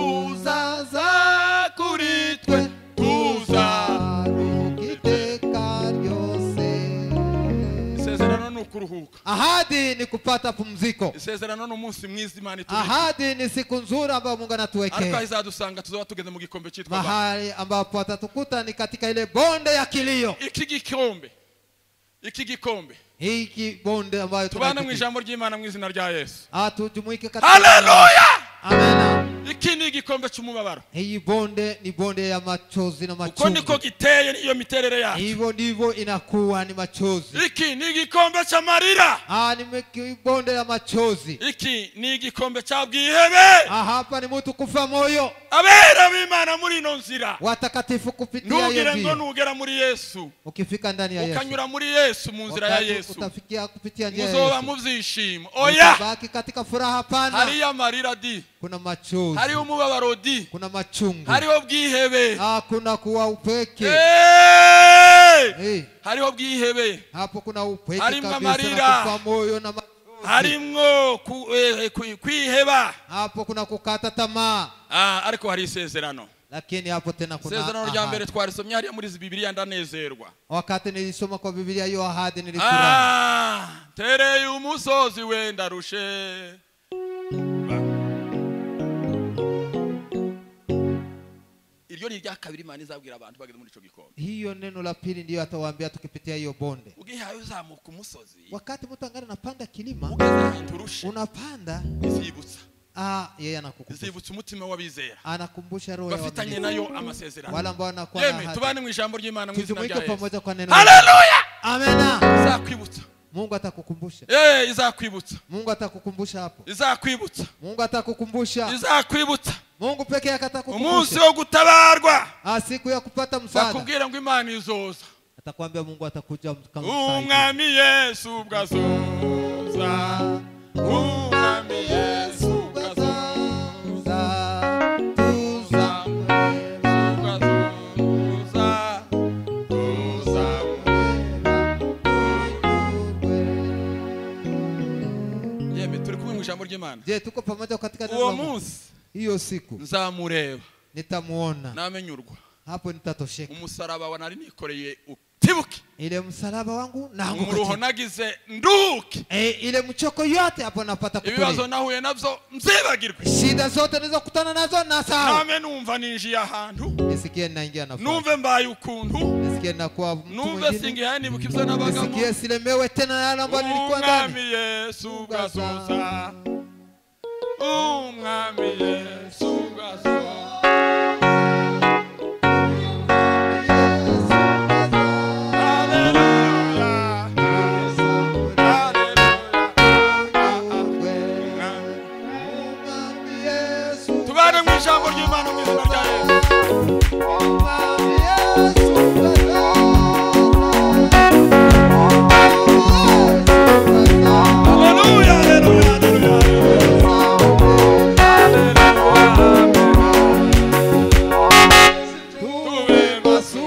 uzaza kuri twe, tuzaruhuka iteka ryose. Isezerano ni ukuruhuka, ahadi ni kupata pumziko, isezerano ni umunsi mwiza Imana itubika, ahadi ni siku nzuri ambayo Mungu anatuwekea, ariko izadusanga tuzoba tugeze mu gikombe cyitwa baka, mahali ambapo atatukuta ni katika ile bonde ya kilio. Iki gikombe, iki gikombe, hiki bonde ambayo tubana mu ijambo ry'Imana mu izina rya Yesu, ah tujumuike katika. Haleluya, amena. Iki ni igikombe cy'umubabaro, hii bonde ni bonde ya machozi na machungu, uko niko giteye niyo miterere yacu, hivyo ndivyo inakuwa ni machozi. Iki ni igikombe cy'amarira, ah ni bonde ya machozi. Iki ni igikombe cya bwihebe, ah hapa ni mtu kufa moyo, abera b'Imana muri ino nzira, watakatifu kupitia Yesu. Ntugire ngo nugera muri Yesu, ukifika ndani ya Yesu, ukanyura muri Yesu mu nzira ya Yesu, utafikia kupitia njia ya Yesu, muzoba mu byishimo. Oya, baki katika furaha pana, hari amarira di, kuna machozi, hari umubabaro di, kuna machungu, hariho bwihebe, ah kuna kuwa upeke, hey! Hey! hariho bwihebe, hapo kuna upeke kabisa, na kufa moyo na machozi, harimwo kwiheba, hapo kuna kukata tamaa. ah ariko hari isezerano, lakini hapo tena kuna isezerano rya mbere twarisomye hariya muri Bibiliya, ndanezerwa. Wakati nilisoma kwa Biblia hiyo ahadi nilifurahi. ah tereye umusozi wenda rushe, iryo ni rya kabiri Imana izabwira abantu bageze muri ico gikombe. Hiyo neno la pili ndio atawaambia tukipitia hiyo bonde. Ugihaye uzamuka umusozi, wakati mtu angana napanda kilima, turushe, unapanda izibutsa ah yeye anakukumbusha zibutsa umutima w'abizera anakumbusha roho ya bafitanye nayo amasezerano wala ambao wanakuwa yeme tubane mu ijambo ry'Imana mu izina rya Yesu pamoja kwa neno haleluya amena izakwibutsa Mungu atakukumbusha eh izakwibutsa Mungu atakukumbusha hapo izakwibutsa Mungu atakukumbusha izakwibutsa Mungu peke yake atakukumbusha umunsi wo gutabarwa ah siku ya kupata msaada bakubwira ngo Imana izoza atakwambia Mungu atakuja kama umwami Yesu bwazoza umwami Yesu bwazoza tuza bwazoza tuza yeme turi kumwe mu ijambo ry'Imana je tuko pamoja katika neno uwo munsi hiyo siku nzamureba nitamuona namenyurwa hapo nitatosheka umusaraba wanari nikoreye utibuke ile msalaba wangu na umuruho nagize nduke eh ile mchoko yote hapo napata kutulia ibibazo nahuye navyo mzibagirwe shida zote nilizokutana nazo na sawa name numva ninjiye ahantu nisikie naingia na numve mbaye ukuntu nisikie na kwa mtu mwingine numve singiye nibuka ivyo nabagamo nisikie silemewe tena yale ambayo nilikuwa ndani umwami Yesu gazoza umwami Yesu gazoza ijambo ry'Imana mu izina rya Yesu haleluya haleluya tuwe basu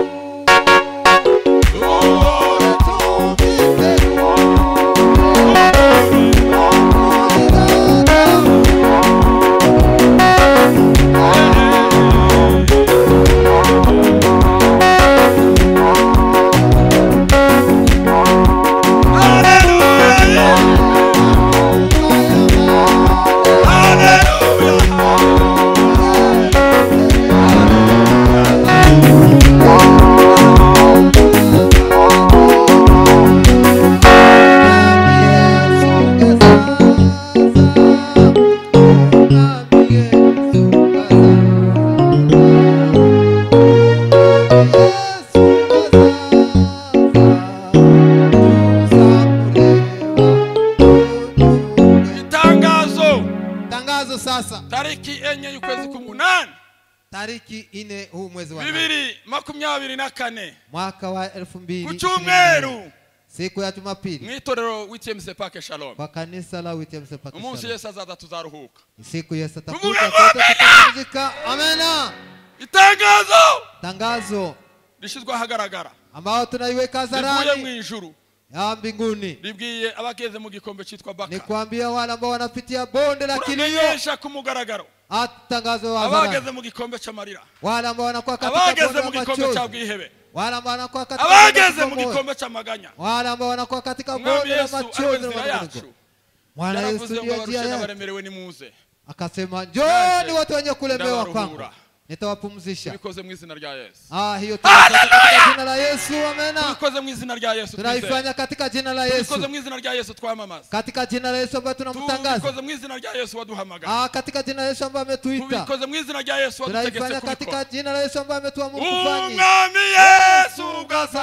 tariki enye y'ukwezi k'umunani tariki ine huu mwezi wa bibiri makumyabiri na kane mwaka wa elfu mbili ku cyumweru siku ya Jumapili mwitorero w'I T M C Park Shalom kwa kanisa la Witm Park Shalom umunsi Yesu azaza tuzaruhuka siku Yesu atakuja tutapumzika amena itangazo tangazo lishizwe ahagaragara ambao tunaiweka hadharani livuye mu ijuru ya mbinguni libwiye abageze mu gikombe cyitwa Baka ni kuambia wale ambao wanapitia bonde la kilio kumenyesha ku mugaragaro atangazo wa hadharani abageze mu gikombe cy'amarira wale ambao wanakuwa katika abageze mu gikombe cya bwihebe wale ambao wanakuwa katika abageze mu gikombe cy'amaganya wale ambao wanakuwa katika bonde la machozi na magongo Bwana Yesu ndiye njia yabaremerewe ni muze akasema njoni watu wenye kulemewa kwangu nitawapumzisha bikoze mu izina rya Yesu ah hiyo katika jina la Yesu amena bikoze mu izina rya Yesu tunaifanya katika jina la Yesu bikoze mu izina rya Yesu twamamaza katika jina la Yesu ambaye tunamtangaza bikoze mu izina rya Yesu waduhamagara ah katika jina la Yesu ambaye ametuita bikoze mu izina rya Yesu wadutegetse tunaifanya katika jina la Yesu ambaye ametuamuru kufanya umwami Yesu gazaza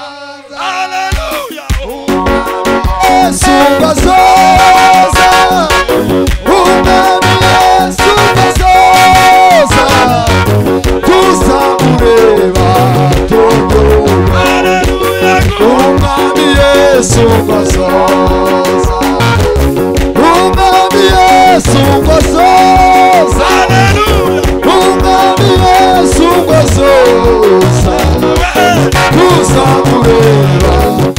haleluya Yesu gazaza umwami Yesu gazaza tusamureba todo umwami Yesu gazaza umwami Yesu gazaza umwami Yesu gazaza tusamureba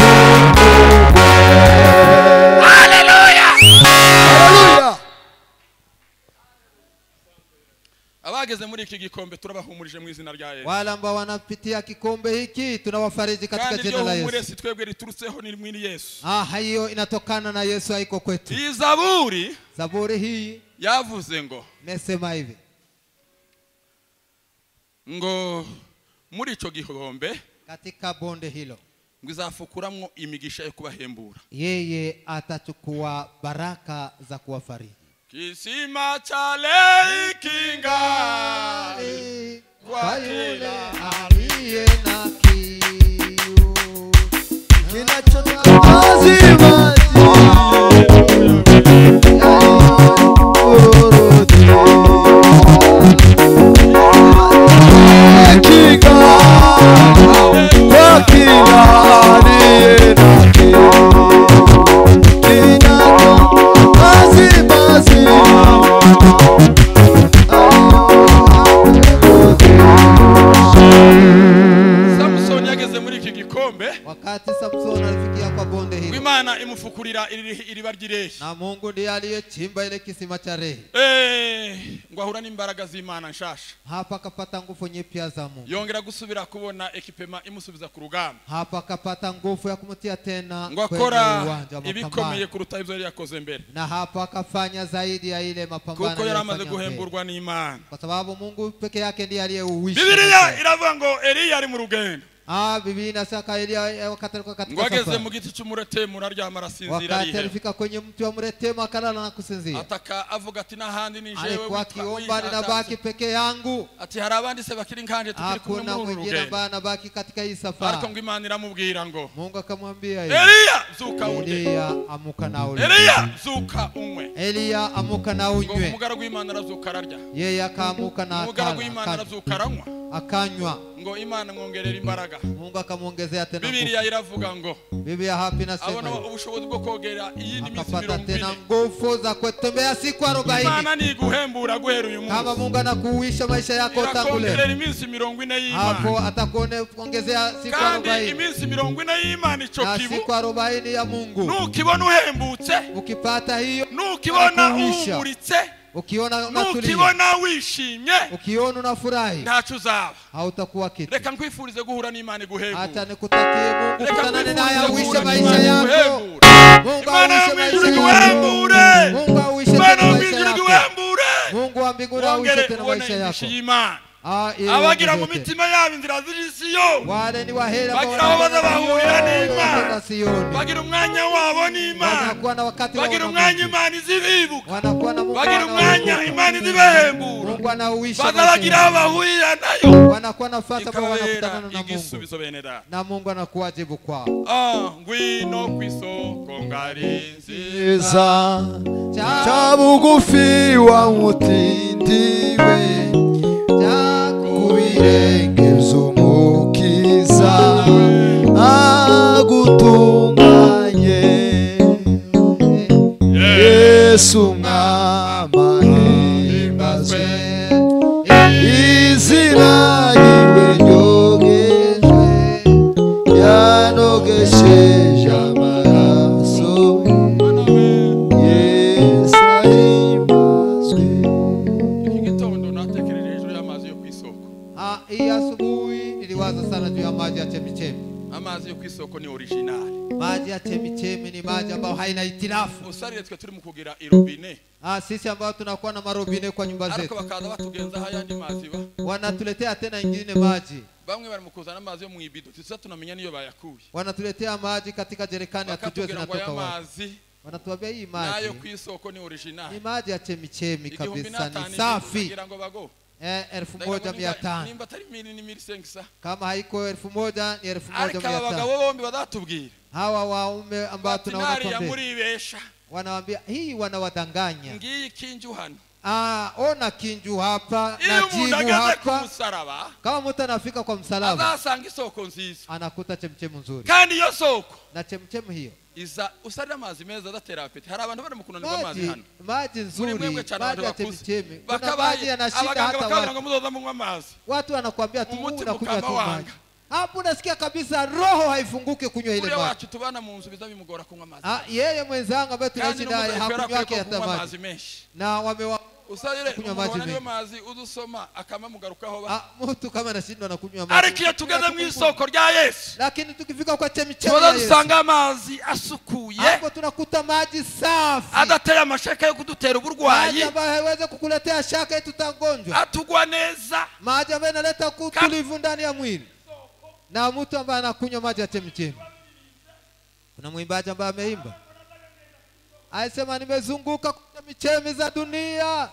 abageze muri iki gikombe turabahumurije mu izina rya Yesu wale ambao wanapitia kikombe hiki tunawafariji katika jina la Yesu kandi twebwe riturutseho ni mwini Yesu ah hiyo inatokana na Yesu haiko kwetu hii zaburi zaburi hii yavuze ngo mesema hivi ngo muri ico gikombe katika bonde hilo ngo izafukuramwo imigisha yo kubahembura yeye atachukua baraka za kuwafariji Kisima cha leo kingali kwa yule aliye na kiu kinachotoka mazima wakati Samson alifikia kwa bonde hili, Imana imufukurira iriba ry'irehe, na Mungu ndiye aliyechimba ile kisima cha Rehe. Eh, ngo ahura n'imbaraga z'Imana nshasha. Hapa akapata nguvu nyipya za Mungu. Yongera gusubira kubona ekipema imusubiza ku rugamba. Hapa akapata nguvu ya kumutia tena ngo akora ibikomeye kuruta ibyo yari yakoze mbere. Na hapa akafanya zaidi ya ile mapambano kuko yari amaze guhemburwa n'Imana, kwa sababu Mungu peke yake ndiye aliyeuisha. Biblia iravuga ngo Eliya ari mu rugendo. Ah, Biblia inasema Eliya wakati alikuwa katika safari, ngwageze mu giti cy'umuretemu araryama arasinzira arihe. Wakati alifika kwenye mti wa muretemu akalala na kusinzia. Ataka avuga ati nahandi ni jewe alikuwa kiomba ninabaki peke yangu. Ati hari abandi se bakiri nkanje tukiri kumwe mu rugendo. Hakuna mwingine anabaki katika hii safari. Ariko ngo Imana iramubwira ngo Mungu akamwambia Eliya zuka unye. Eliya amuka na unywe. Eliya zuka unywe. Eliya amuka na unywe. Umugaragu w'Imana arazuka ararya. Yeye akamuka na akala. Umugaragu w'Imana arazuka aranywa. Akanywa. Ngo Imana mwongerera imbaraga. Mungu akamwongezea tena nguvu. Biblia iravuga ngo Biblia hapa inasema abona ubushobozi bwo kogera iyi ni minsi mirongo ine tena nguvu za kutembea siku arobaini. Imana ni guhembura guhera uyu munsi. Kama Mungu anakuuisha maisha yako tangu leo, kongera iminsi mirongo ine y'Imana. Hapo atakuongezea siku arobaini. Kandi iminsi mirongo ine y'Imana ico kibu. Siku arobaini ya Mungu. Nukibona uhembutse, ukipata hiyo, nukibona umuritse, ukiona unatulia, nukibona wishimye, ukiona unafurahi, ntacu uzaba, hautakuwa kitu. Reka nkwifurize guhura n'Imana iguhembura. Hata nikutakie Mungu kutanane naye uishe maisha yako. Mungu awishe maisha yako. Mungu awishe maisha yako. Mungu wa mbinguni awishe tena maisha yako. Abagira mu mitima yabo inzira z'isiyo, wale ni wahera bagira aho baza bahurira n'Imana, bagira umwanya wabo n'Imana, bagira umwanya Imana izibibuka, bagira umwanya Imana izibahembura, Mungu anauisha, bagira aho bahurira nayo, wanakuwa nafasi ambao wanakutana na Mungu, na Mungu anakuwajibu kwao. Ah, ngwino kwisoko ngari nziza cha bugufi wa mutindiwe kubirengeza umukiza agutunganye Yesu mwama himbazwe izina yiwe ryogejwe yanogesheje amaraso Yesu himbazwe. Hii asubuhi niliwaza sana juu ya maji ya chemichemi. Amazi yo kwisoko ni original. Maji ya chemichemi ni maji ambayo haina itirafu. Usarire twe turi mu kugira irobine. Ah, sisi ambao tunakuwa na marobine kwa nyumba zetu. Ariko bakaza batugenza hayandi mazi ba. Wanatuletea tena ingine maji. Bamwe bari mukuzana amazi yo mu ibido. Tuza tunamenya niyo bayakuye. Wanatuletea maji katika jerikani atujue zinatoka wapi. Wanatuambia hii maji nayo kwisoko ni original. Ni maji ya chemichemi kabisa, ni safi. Eh, elfu moja mia tano. Kama haiko elfu moja ni elfu moja mia tano. Hawa waume ambao tunaona wanawambia hii wanawadanganya. Ah, ona kinju hapa na jibu hapa. Kama mtu anafika kwa msalaba anakuta chemchemu nzuri. Na chemchemu hiyo iza usarira amazi meza da therapeutic. Hari abantu bari mu kunanirwa amazi hano. Maji nzuri, maji ya chemichemi. Kuna maji yanashinda hata watu. Watu wanakuambia tu unakunywa tu maji. Hapo unasikia kabisa roho haifunguki kunywa ile maji. Watu tubana mu nzu biza bimugora kunywa amazi. Ah, yeye mwenzangu ambaye tunaishi naye hakunywa yake hata maji. Na wamewa usarire kunywa mazi udusoma akama mugarukaho ba. Ah, mtu kama anashindwa anakunywa maji. Ariko tugeze mu isoko rya Yesu. Lakini tukifika kwa chemichemi ya Yesu tunasanga amazi asukuye. Hapo tunakuta maji safi. Adatera amashaka yo kudutera uburwayi. Maji ambayo haiwezi kukuletea shaka yetu tutagonjwa. Atugwa neza. Maji ambayo yanaleta kutulivu ndani ya mwili. Na mtu ambaye anakunywa maji ya chemichemi. Kuna mwimbaji ambaye ameimba Aisema nimezunguka kwa michemi za dunia.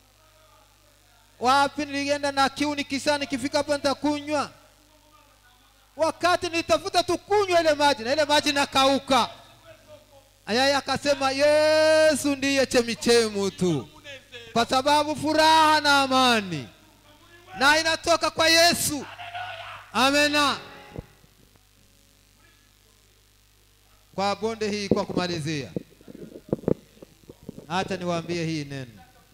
Wapi nilienda na kiu nikisha nikifika hapa nitakunywa. Wakati nitafuta tukunywa ile maji na ile maji nakauka. Ayaya akasema Yesu ndiye chemichemu tu. Kwa sababu furaha na amani na inatoka kwa Yesu. Amena. Kwa bonde hii kwa kumalizia, acha niwaambie hii neno.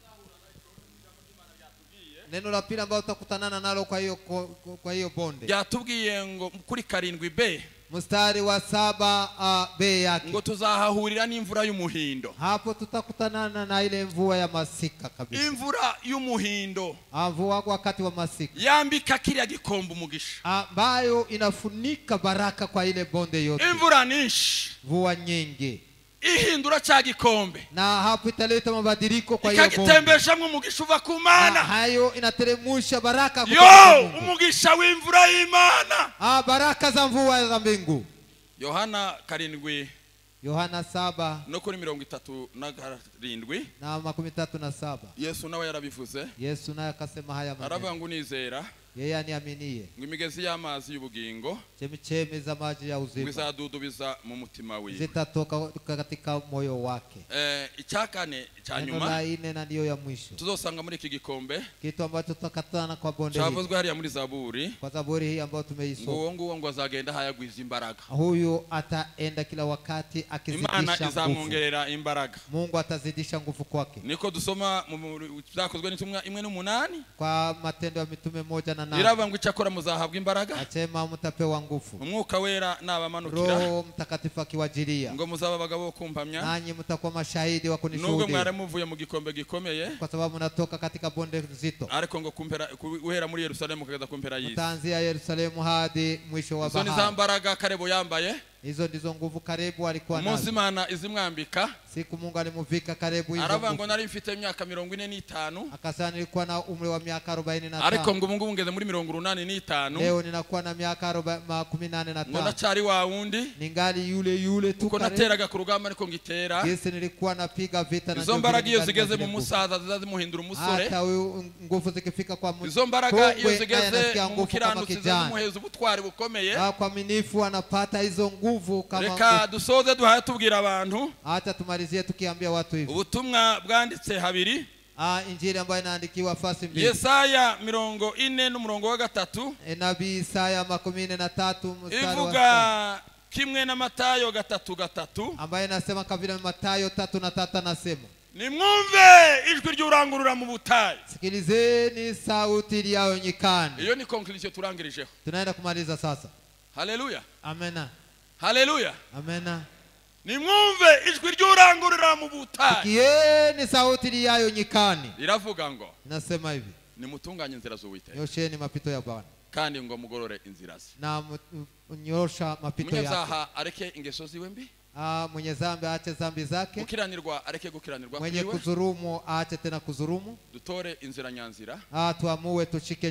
Neno la pili ambalo utakutanana nalo kwa hiyo kwa hiyo bonde. Yatubwiye ngo kuri karindwi B. Mstari wa saba uh, B yake. Ngo tuzahahurira n'imvura y'umuhindo. Hapo tutakutanana na ile mvua ya masika kabisa. Imvura y'umuhindo. Mvua wakati wa masika. Yambika kile gikombe umugisha. Ambayo inafunika baraka kwa ile bonde yote. Imvura nishi. Mvua nyingi. Ihindura cha gikombe. Na hapo italeta mabadiliko kwa hiyo bonde. Ikagitembesha umugisha uva ku Mana. Hayo inateremusha baraka kutoka kwa Mungu. Yo, umugisha w'imvura y'Imana. Ah, baraka za mvua za mbingu. Yohana karindwi. Yohana saba no kuri mirongo itatu na karindwi na makumi tatu na saba. Yesu nawe yarabivuze. Yesu naye akasema haya maneno. Aravuga ngo nizera. Yeye aniaminie. Ngo imigezi y'amazi y'ubugingo. Chemichemi za maji ya uzima. Bizadudubiza mu mutima wiwe. Zitatoka katika moyo wake. Eh, icyakane cya nyuma. Na ine na ndiyo ya mwisho. Tuzosanga muri iki gikombe. Kitu ambacho tutakatana kwa bonde hili. Cyavuzwe hariya muri Zaburi. Kwa Zaburi hii ambayo tumeisoma. Ngo ngo ngo azagenda hayagwiza imbaraga. Huyu ataenda kila wakati akizidisha nguvu. Imana izamwongerera imbaraga. Mungu atazidisha nguvu kwake. Niko dusoma byakozwe n'intumwa imwe n'umunani. Kwa Matendo ya Mitume moja na nane. Irava ngo icyakora muzahabwa imbaraga. Atema mutapewa nguvu. Umwuka wera nabamanukira. Roho Mtakatifu akiwajilia. Ngo muzaba abagabo kumpamya. Nanyi mtakuwa mashahidi wa kunishuhudia. Nubwo mware muvuye mu gikombe gikomeye. Kwa sababu mnatoka katika bonde zito. Ariko ngo kumpera guhera muri Yerusalemu kageza kumpera y'isi. Mtaanzia Yerusalemu hadi mwisho wa bahari. Izo ni zambaraga Karebo yambaye. Hizo ndizo nguvu Karebu alikuwa nazo. Umunsi Imana izimwambika. Siku Mungu alimuvika Karebu hizo. Aravuga ngo nari mfite imyaka mirongo ine n'itanu. Akasema nilikuwa na umri wa miaka arobaini na tano. Ariko ngo Mungu ngeze muri mirongo umunani n'itanu. Leo ninakuwa na miaka kumi na nane na tano. Ngo ndacari wa wundi. Ningali yule yule tu. Kuko nateraga ku rugamba ariko ngitera. Yesu nilikuwa napiga vita na izo mbaraga iyo zigeze mu musaza zizazimuhindura umusore. Hata nguvu zikifika kwa mtu. Izo mbaraga iyo zigeze mu kiranutsi zizazimuheza ubutwari bukomeye. Kwa aminifu anapata hizo nguvu kama. Reka dusoze duhaye tubwira abantu. Hata tumalizie tukiambia watu hivi. Ubutumwa bwanditse habiri. Ah, injili ambayo inaandikiwa fasi mbili. Yesaya mirongo ine n'umurongo wa gatatu. E, nabii Isaya makumi ine na tatu mstari wa ivuga kimwe na Matayo gatatu gatatu. Ambaye nasema kavile Matayo tatu na tatu nasema. Nimwumve ijwi ry'urangurura mu butayu. Sikilizeni sauti iliyo nyikani. Iyo ni conclusion turangirijeho. Tunaenda kumaliza sasa. Haleluya. Amena. Haleluya. Amena. Nimwumve ijwi ry'urangurura mu butayu. Sikieni sauti iliyo nyikani. Iravuga ngo. Nasema hivi. Nimutunganye inzira z'Uwiteka. Nyosheni mapito ya Bwana. Kandi ngo mugorore inzira ze. Na mnyorosha mapito yake. Munyazaha areke ingeso ziwe mbi. Ah, mwenye zambi aache zambi zake. Gukiranirwa areke gukiranirwa kwiwe. Mwenye kuzurumu aache tena kuzurumu. Dutore inzira nyanzira. Ah, tuamue tushike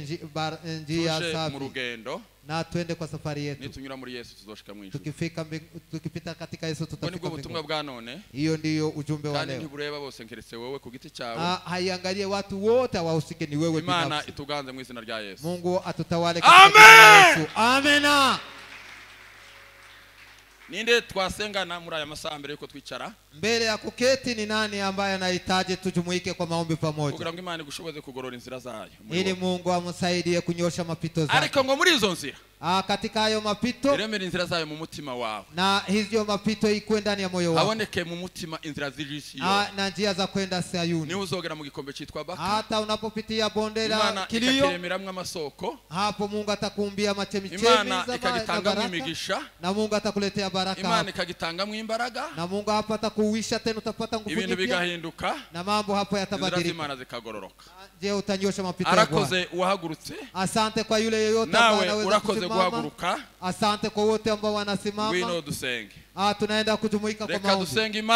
njia safi. Mu rugendo. Na tuende kwa safari yetu. Nitunyura muri Yesu tuzoshika mu ijuru. Tukifika tukipita katika Yesu tutafika. Nibwo butumwa bwa none. Hiyo ndiyo ujumbe wa leo. Kandi ntibureba bose nkeretse wewe ku giti cyawe. Ah, haiangalie watu wote wahusike ni wewe binafsi. Imana ituganze mu izina rya Yesu. Mungu atutawale katika jina la Yesu. Amena. Ninde twasengana muri aya masaha mbere yuko twicara? Mbele ya kuketi ni nani ambaye anahitaji tujumuike kwa maombi pamoja? Kugira ngo Imana igushoboze kugorora inzira zayo. Ili Mungu amsaidie kunyosha mapito zake. Ariko ngo muri izo nzira. Ah, katika hayo mapito. Iremera inzira zayo mu mutima wawe. Na hizo mapito ikuwe ndani ya moyo wako. Haboneke mu mutima inzira zirisiyo. Ah, na njia za kwenda Sayuni. Ni uzogera mu gikombe cyitwa Baka. Hata unapopitia bonde la kilio. Imana ikakiremeramwe amasoko. Hapo Mungu atakuumbia machemichemi za baraka. Na Mungu atakuletea baraka. Imana ikagitangamwe imbaraga. Na Mungu hapa atakuisha tena utapata nguvu nyingi. Ibintu bigahinduka. Na mambo hapo yatabadilika. Imana zikagororoka. Je, utanyosha mapito yako? Arakoze uhagurutse. Asante kwa yule yeyote ambaye anaweza kusimama. Asante kwa wote ambao wanasimama. Wino dusenge. Ah, tunaenda kujumuika kwa maombi. Reka dusenge Imana.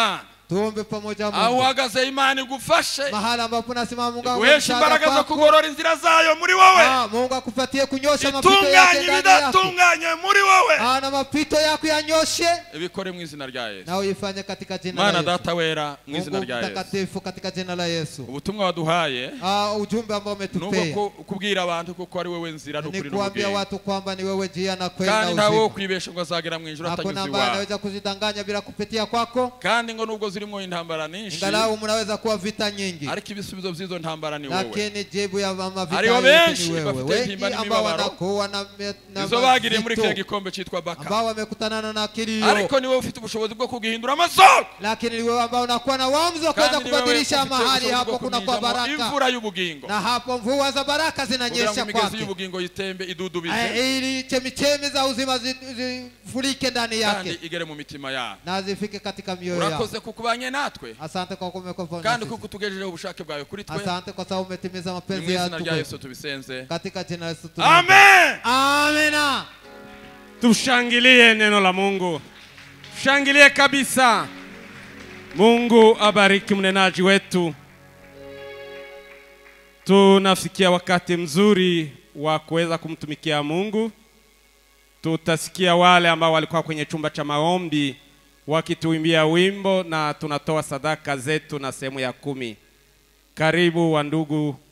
tuombe pamoja Mungu. Aho uhagaze Imana igufashe. Mahali ambapo unasimama Mungu akuweshe imbaraga zo kugorora inzira zayo muri wowe. Ah, Mungu akupatie kunyosha mapito yake ndani yako. Idatunganye muri wowe. Ah, na mapito yako yanyoshe. Ibikore mu izina rya Yesu. Na uyifanye katika jina la Yesu. Mana data wera mu izina rya Yesu. Mtakatifu katika jina la Yesu. Ubutumwa waduhaye. Ah, ujumbe ambao umetupea. Nuko kubwira abantu kuko ari wewe nzira no kuri no. Kuambia watu kwamba ni wewe njia na kweli na uzima. Kandi ntawo kwibesha ngo azagera mu ijuru atanyuziwa. Hakuna ambaye anaweza kuzidanganya bila kupitia kwako. Kandi ngo nubwo zirimo intambara nyinshi. Ingalau mnaweza kuwa vita nyingi. Ariko ibisubizo by'izo ntambara ni wewe. Lakini jibu ya mama vita ni wewe. Wengi ambao wanakuwa na na izo bagiriye muri kile gikombe cyitwa baka. Ambao wamekutana na kilio. Ariko ni wewe ufite ubushobozi bwo kugihindura amasoko. Lakini ni wewe ambao unakuwa na uamuzi wa kuweza kubadilisha mahali hapo kuna kwa baraka. Imvura y'ubugingo. Na hapo mvua za baraka zinanyesha kwake. Y'ubugingo yitembe idudubize. Ili chemichemi za uzima zifurike ndani yake. Kandi igere mu mitima yao. Na zifike katika mioyo yao. Urakoze kukubanye natwe. Asante kwa kumekuwa kandi kukutugejeje ubushake bwawe kuri twe. Asante kwa sababu umetimiza mapenzi yako. Mwizina rya Yesu tubisenze. Katika jina la Yesu. Amen. Amina. Tushangilie neno la Mungu. Tushangilie kabisa. Mungu abariki mnenaji wetu. Tunafikia wakati mzuri wa kuweza kumtumikia Mungu. Tutasikia wale ambao walikuwa kwenye chumba cha maombi wakituimbia wimbo na tunatoa sadaka zetu na sehemu ya kumi. Karibu wa ndugu